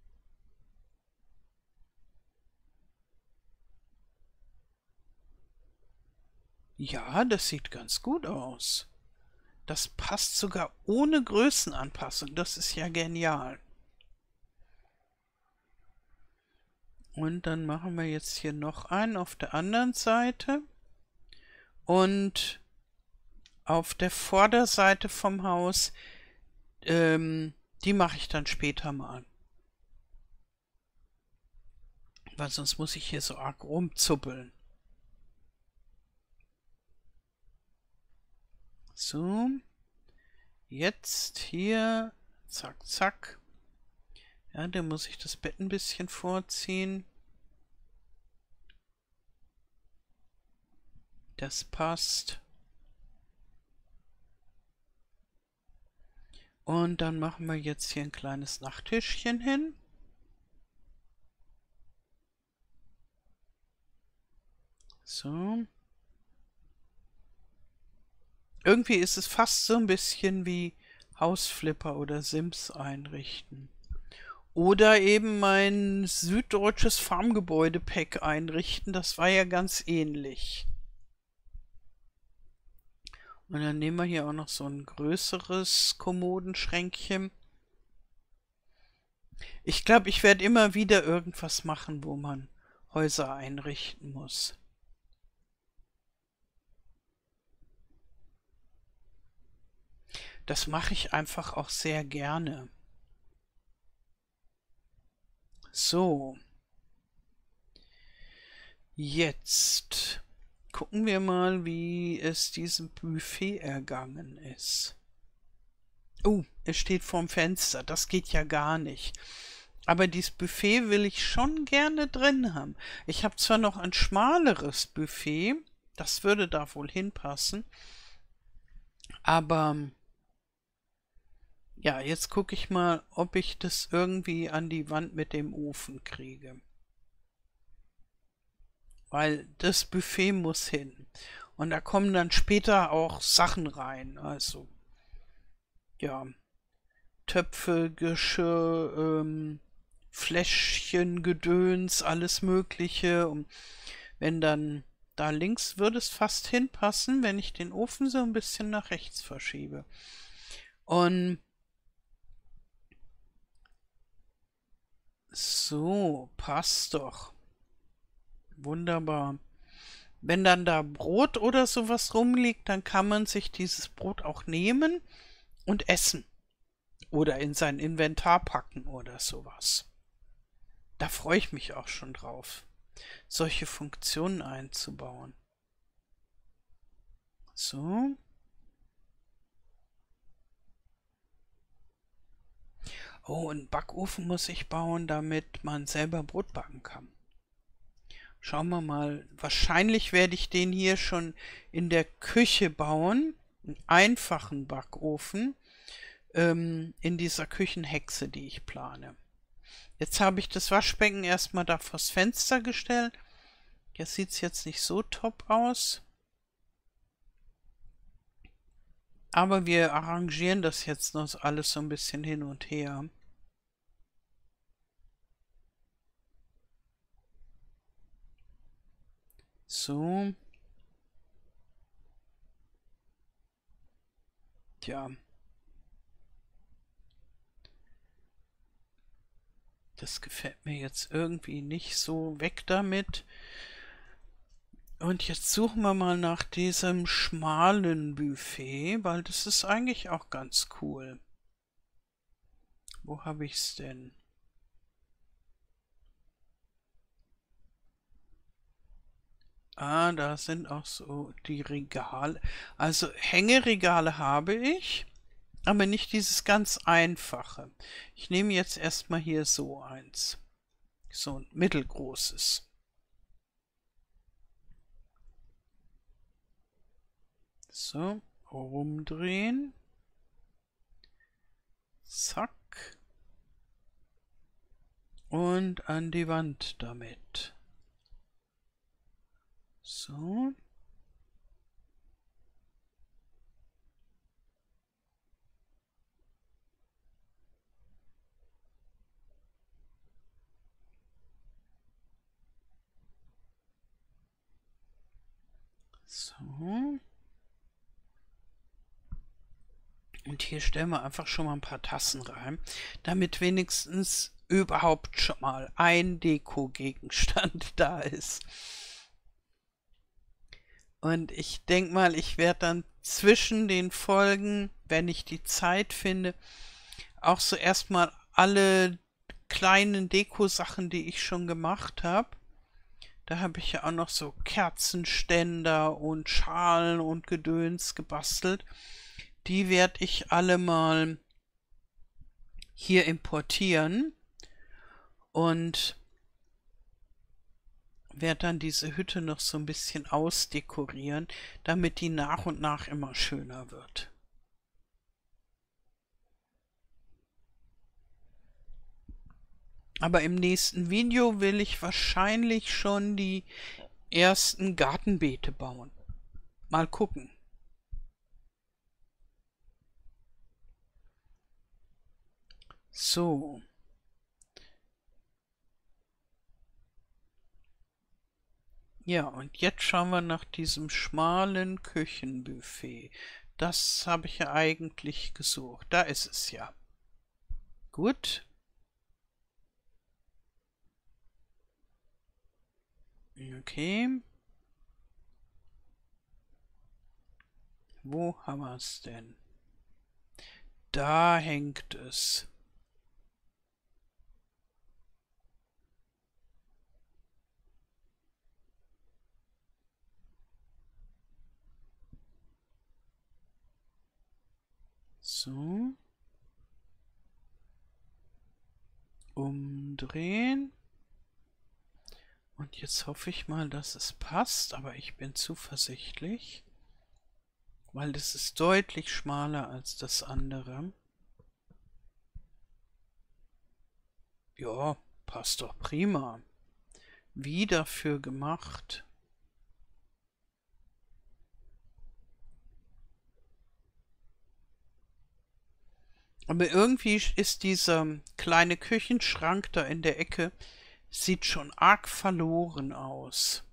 Ja, das sieht ganz gut aus. Das passt sogar ohne Größenanpassung. Das ist ja genial. Und dann machen wir jetzt hier noch einen auf der anderen Seite. Und auf der Vorderseite vom Haus, die mache ich dann später mal. Weil sonst muss ich hier so arg rumzuppeln. So. Jetzt hier. Zack, zack. Ja, dann muss ich das Bett ein bisschen vorziehen. Das passt. Und dann machen wir jetzt hier ein kleines Nachttischchen hin. So. Irgendwie ist es fast so ein bisschen wie Hausflipper oder Sims einrichten. Oder eben mein süddeutsches Farmgebäude-Pack einrichten. Das war ja ganz ähnlich. Und dann nehmen wir hier auch noch so ein größeres Kommodenschränkchen. Ich glaube, ich werde immer wieder irgendwas machen, wo man Häuser einrichten muss. Das mache ich einfach auch sehr gerne. So. Jetzt gucken wir mal, wie es diesem Buffet ergangen ist. Oh, es steht vorm Fenster. Das geht ja gar nicht. Aber dieses Buffet will ich schon gerne drin haben. Ich habe zwar noch ein schmaleres Buffet, das würde da wohl hinpassen. Aber ja, jetzt gucke ich mal, ob ich das irgendwie an die Wand mit dem Ofen kriege. Weil das Buffet muss hin. Und da kommen dann später auch Sachen rein. Also, ja, Töpfe, Geschirr, Fläschchen, Gedöns, alles Mögliche. Und wenn dann da links würde es fast hinpassen, wenn ich den Ofen so ein bisschen nach rechts verschiebe. Und so, passt doch. Wunderbar. Wenn dann da Brot oder sowas rumliegt, dann kann man sich dieses Brot auch nehmen und essen. Oder in sein Inventar packen oder sowas. Da freue ich mich auch schon drauf, solche Funktionen einzubauen. So. Oh, einen Backofen muss ich bauen, damit man selber Brot backen kann. Schauen wir mal. Wahrscheinlich werde ich den hier schon in der Küche bauen. Einen einfachen Backofen. In dieser Küchenhexe, die ich plane. Jetzt habe ich das Waschbecken erstmal da vors Fenster gestellt. Das sieht jetzt nicht so top aus. Aber wir arrangieren das jetzt noch alles so ein bisschen hin und her. So. Tja. Das gefällt mir jetzt irgendwie nicht so. Weg damit. Und jetzt suchen wir mal nach diesem schmalen Buffet, weil das ist eigentlich auch ganz cool. Wo habe ich es denn? Ah, da sind auch so die Regale. Also Hängeregale habe ich, aber nicht dieses ganz einfache. Ich nehme jetzt erstmal hier so eins. So ein mittelgroßes. So, rumdrehen. Zack. Und an die Wand damit. So. So. Und hier stellen wir einfach schon mal ein paar Tassen rein, damit wenigstens überhaupt schon mal ein Deko-Gegenstand da ist. Und ich denke mal, ich werde dann zwischen den Folgen, wenn ich die Zeit finde, auch so erstmal alle kleinen Deko-Sachen, die ich schon gemacht habe. Da habe ich ja auch noch so Kerzenständer und Schalen und Gedöns gebastelt. Die werde ich alle mal hier importieren und werde dann diese Hütte noch so ein bisschen ausdekorieren, damit die nach und nach immer schöner wird. Aber im nächsten Video will ich wahrscheinlich schon die ersten Gartenbeete bauen. Mal gucken. So. Ja, und jetzt schauen wir nach diesem schmalen Küchenbuffet. Das habe ich ja eigentlich gesucht. Da ist es ja. Gut. Okay. Wo haben wir es denn? Da hängt es. So. Umdrehen. Und jetzt hoffe ich mal, dass es passt, aber ich bin zuversichtlich, weil das ist deutlich schmaler als das andere. Ja, passt doch prima. Wie dafür gemacht. Aber irgendwie ist dieser kleine Küchenschrank da in der Ecke, sieht schon arg verloren aus.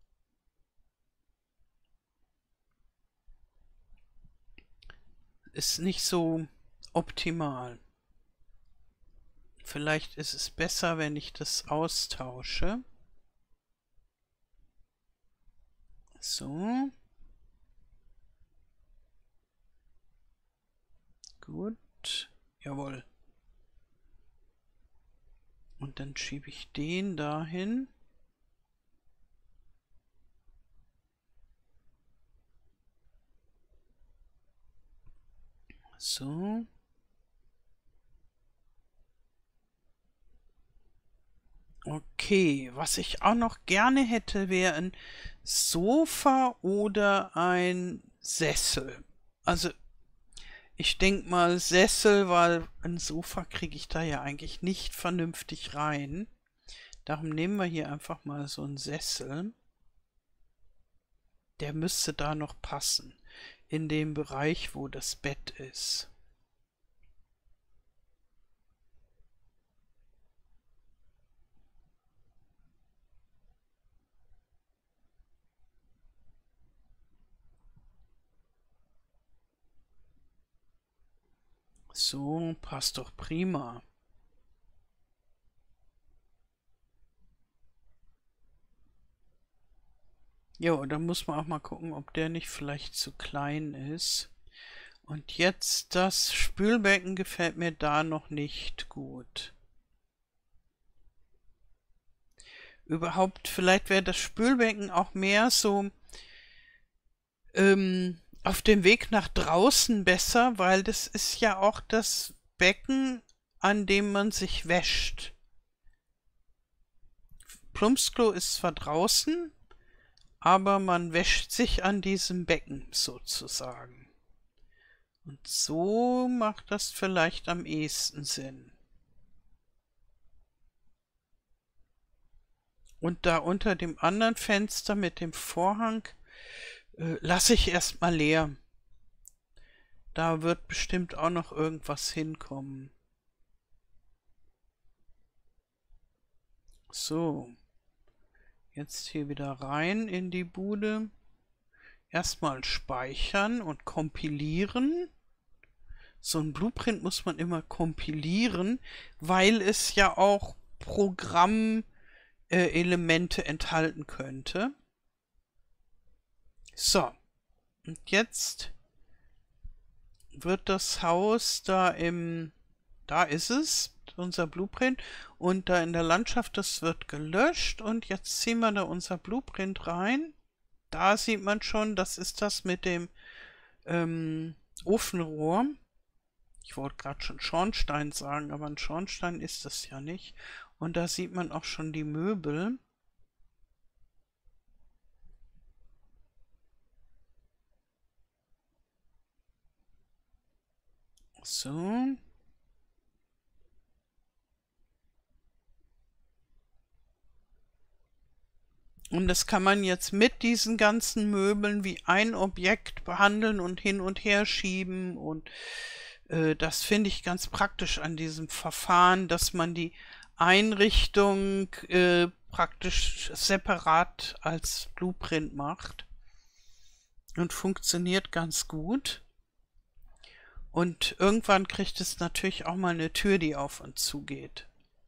Ist nicht so optimal. Vielleicht ist es besser, wenn ich das austausche. So. Gut. Jawohl. Und dann schiebe ich den dahin. So. Okay, was ich auch noch gerne hätte, wäre ein Sofa oder ein Sessel. Also ich denke mal Sessel, weil ein Sofa kriege ich da ja eigentlich nicht vernünftig rein. Darum nehmen wir hier einfach mal so einen Sessel. Der müsste da noch passen, in dem Bereich, wo das Bett ist. So, passt doch prima. Jo, da muss man auch mal gucken, ob der nicht vielleicht zu klein ist. Und jetzt das Spülbecken gefällt mir da noch nicht gut. Überhaupt, vielleicht wäre das Spülbecken auch mehr so auf dem Weg nach draußen besser, weil das ist ja auch das Becken, an dem man sich wäscht. Plumpsklo ist zwar draußen, aber man wäscht sich an diesem Becken sozusagen. Und so macht das vielleicht am ehesten Sinn. Und da unter dem anderen Fenster mit dem Vorhang lasse ich erstmal leer. Da wird bestimmt auch noch irgendwas hinkommen. So, jetzt hier wieder rein in die Bude. Erstmal speichern und kompilieren. So ein Blueprint muss man immer kompilieren, weil es ja auch Programmelemente enthalten könnte. So, und jetzt wird das Haus da ist es, unser Blueprint, und da in der Landschaft, das wird gelöscht, und jetzt ziehen wir da unser Blueprint rein. Da sieht man schon, das ist das mit dem Ofenrohr. Ich wollte gerade schon Schornstein sagen, aber ein Schornstein ist das ja nicht. Und da sieht man auch schon die Möbel. So. Und das kann man jetzt mit diesen ganzen Möbeln wie ein Objekt behandeln und hin und her schieben. Und das finde ich ganz praktisch an diesem Verfahren, dass man die Einrichtung praktisch separat als Blueprint macht. Und funktioniert ganz gut. Und irgendwann kriegt es natürlich auch mal eine Tür, die auf und zu geht.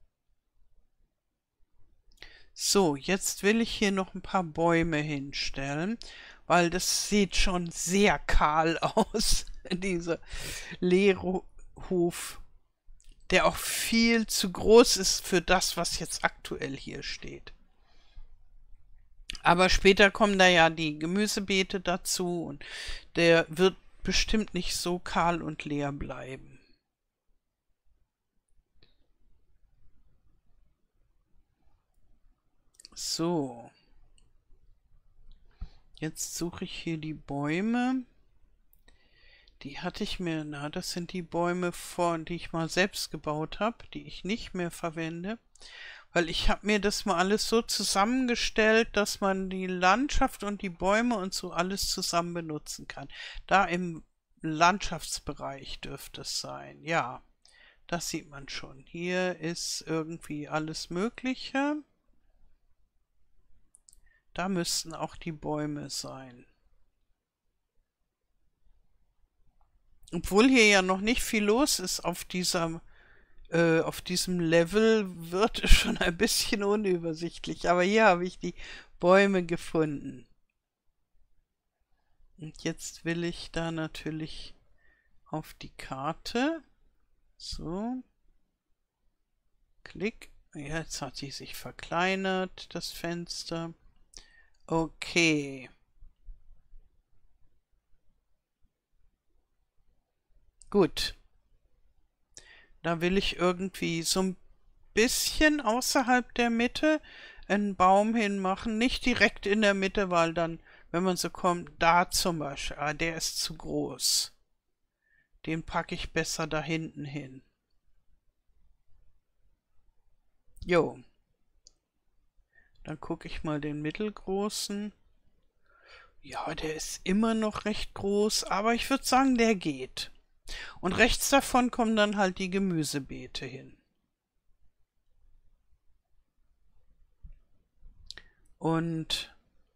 So, jetzt will ich hier noch ein paar Bäume hinstellen, weil das sieht schon sehr kahl aus, dieser leere Hof, der auch viel zu groß ist für das, was jetzt aktuell hier steht. Aber später kommen da ja die Gemüsebeete dazu und der wird bestimmt nicht so kahl und leer bleiben. So. Jetzt suche ich hier die Bäume. Die hatte ich mir, na, das sind die Bäume die ich mal selbst gebaut habe, die ich nicht mehr verwende. Weil ich habe mir das mal alles so zusammengestellt, dass man die Landschaft und die Bäume und so alles zusammen benutzen kann. Da im Landschaftsbereich dürfte es sein. Ja, das sieht man schon. Hier ist irgendwie alles Mögliche. Da müssten auch die Bäume sein. Obwohl hier ja noch nicht viel los ist auf diesem Level, wird es schon ein bisschen unübersichtlich. Aber hier habe ich die Bäume gefunden. Und jetzt will ich da natürlich auf die Karte. So. Klick. Jetzt hat sie sich verkleinert, das Fenster. Okay. Gut. Da will ich irgendwie so ein bisschen außerhalb der Mitte einen Baum hinmachen. Nicht direkt in der Mitte, weil dann, wenn man so kommt, da zum Beispiel, der ist zu groß. Den packe ich besser da hinten hin. Jo. Dann gucke ich mal den mittelgroßen. Ja, der ist immer noch recht groß, aber ich würde sagen, der geht. Und rechts davon kommen dann halt die Gemüsebeete hin. Und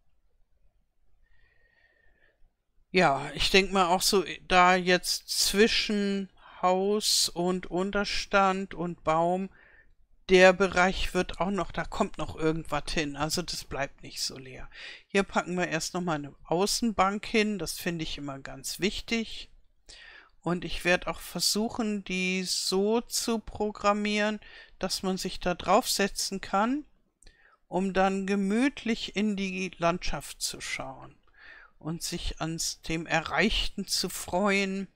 ja, ich denke mal auch so, da jetzt zwischen Haus und Unterstand und Baum, der Bereich wird auch noch, da kommt noch irgendwas hin. Also das bleibt nicht so leer. Hier packen wir erst noch mal eine Außenbank hin. Das finde ich immer ganz wichtig. Und ich werde auch versuchen, die so zu programmieren, dass man sich da draufsetzen kann, um dann gemütlich in die Landschaft zu schauen und sich an dem Erreichten zu freuen.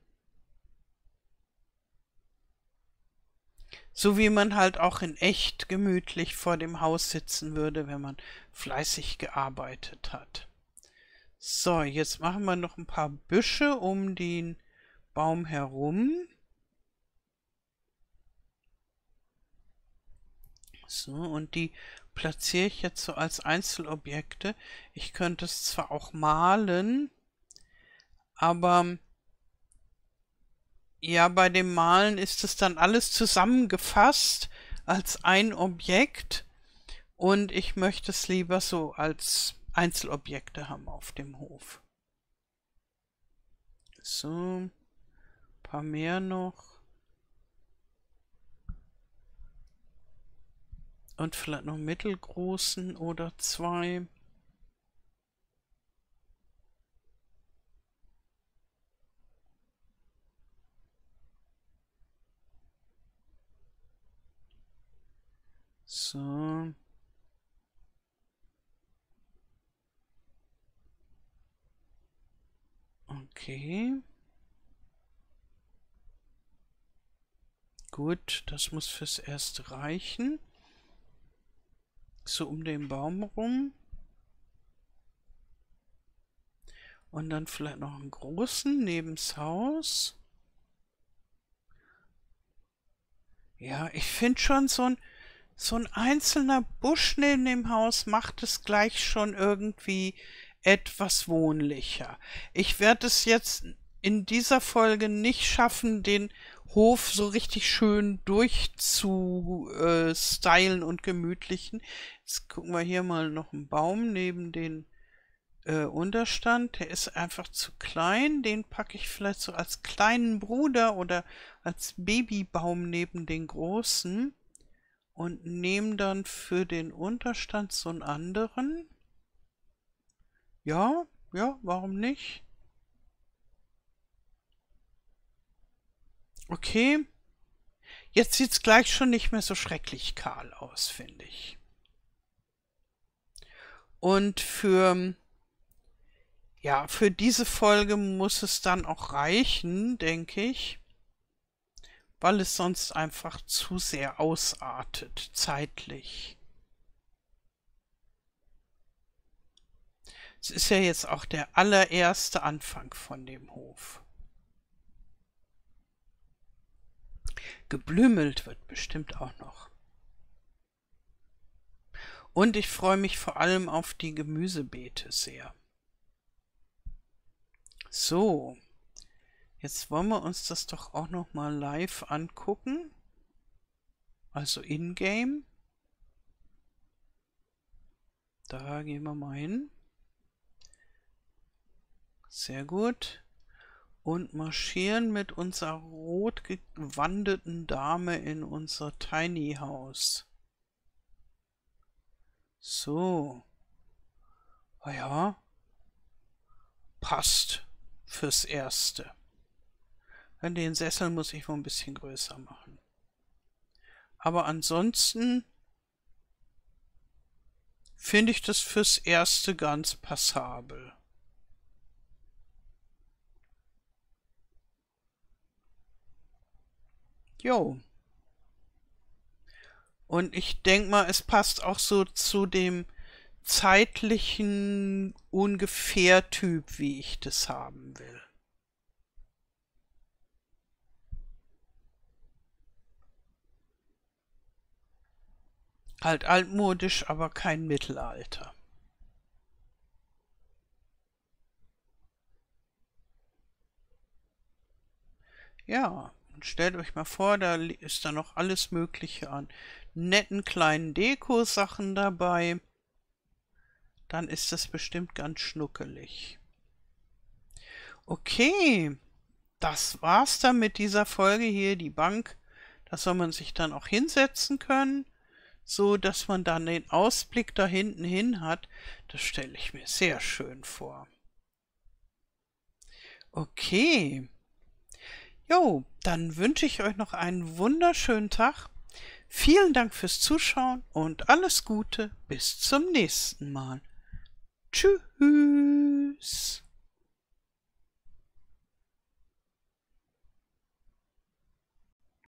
So wie man halt auch in echt gemütlich vor dem Haus sitzen würde, wenn man fleißig gearbeitet hat. So, jetzt machen wir noch ein paar Büsche um den Baum herum. So, und die platziere ich jetzt so als Einzelobjekte. Ich könnte es zwar auch malen, aber ja, bei dem Malen ist es dann alles zusammengefasst als ein Objekt und ich möchte es lieber so als Einzelobjekte haben auf dem Hof. So, ein paar mehr noch. Und vielleicht noch mittelgroßen oder zwei. So. Okay. Gut, das muss fürs Erste reichen. So um den Baum rum. Und dann vielleicht noch einen großen neben's Haus. Ja, ich finde schon so ein einzelner Busch neben dem Haus macht es gleich schon irgendwie etwas wohnlicher. Ich werde es jetzt in dieser Folge nicht schaffen, den Hof so richtig schön durchzustylen und gemütlichen. Jetzt gucken wir hier mal noch einen Baum neben den Unterstand. Der ist einfach zu klein. Den packe ich vielleicht so als kleinen Bruder oder als Babybaum neben den großen und nehme dann für den Unterstand so einen anderen. Ja, ja, warum nicht? Okay, jetzt sieht es gleich schon nicht mehr so schrecklich kahl aus, finde ich. Und ja, für diese Folge muss es dann auch reichen, denke ich, weil es sonst einfach zu sehr ausartet, zeitlich. Es ist ja jetzt auch der allererste Anfang von dem Hof. Geblümelt wird bestimmt auch noch. Und ich freue mich vor allem auf die Gemüsebeete sehr. So, jetzt wollen wir uns das doch auch noch mal live angucken. Also in-game. Da gehen wir mal hin. Sehr gut. Und marschieren mit unserer rot gewandeten Dame in unser Tiny House. So. Ah ja. Passt fürs Erste. Den Sessel muss ich wohl ein bisschen größer machen. Aber ansonsten finde ich das fürs Erste ganz passabel. Jo. Und ich denke mal, es passt auch so zu dem zeitlichen Ungefähr-Typ, wie ich das haben will. Halt altmodisch, aber kein Mittelalter. Ja, und stellt euch mal vor, da ist da noch alles Mögliche an netten kleinen Deko-Sachen dabei. Dann ist das bestimmt ganz schnuckelig. Okay, das war's dann mit dieser Folge hier, die Bank. Da soll man sich dann auch hinsetzen können, so dass man dann den Ausblick da hinten hin hat. Das stelle ich mir sehr schön vor. Okay. Jo, dann wünsche ich euch noch einen wunderschönen Tag. Vielen Dank fürs Zuschauen und alles Gute. Bis zum nächsten Mal. Tschüss.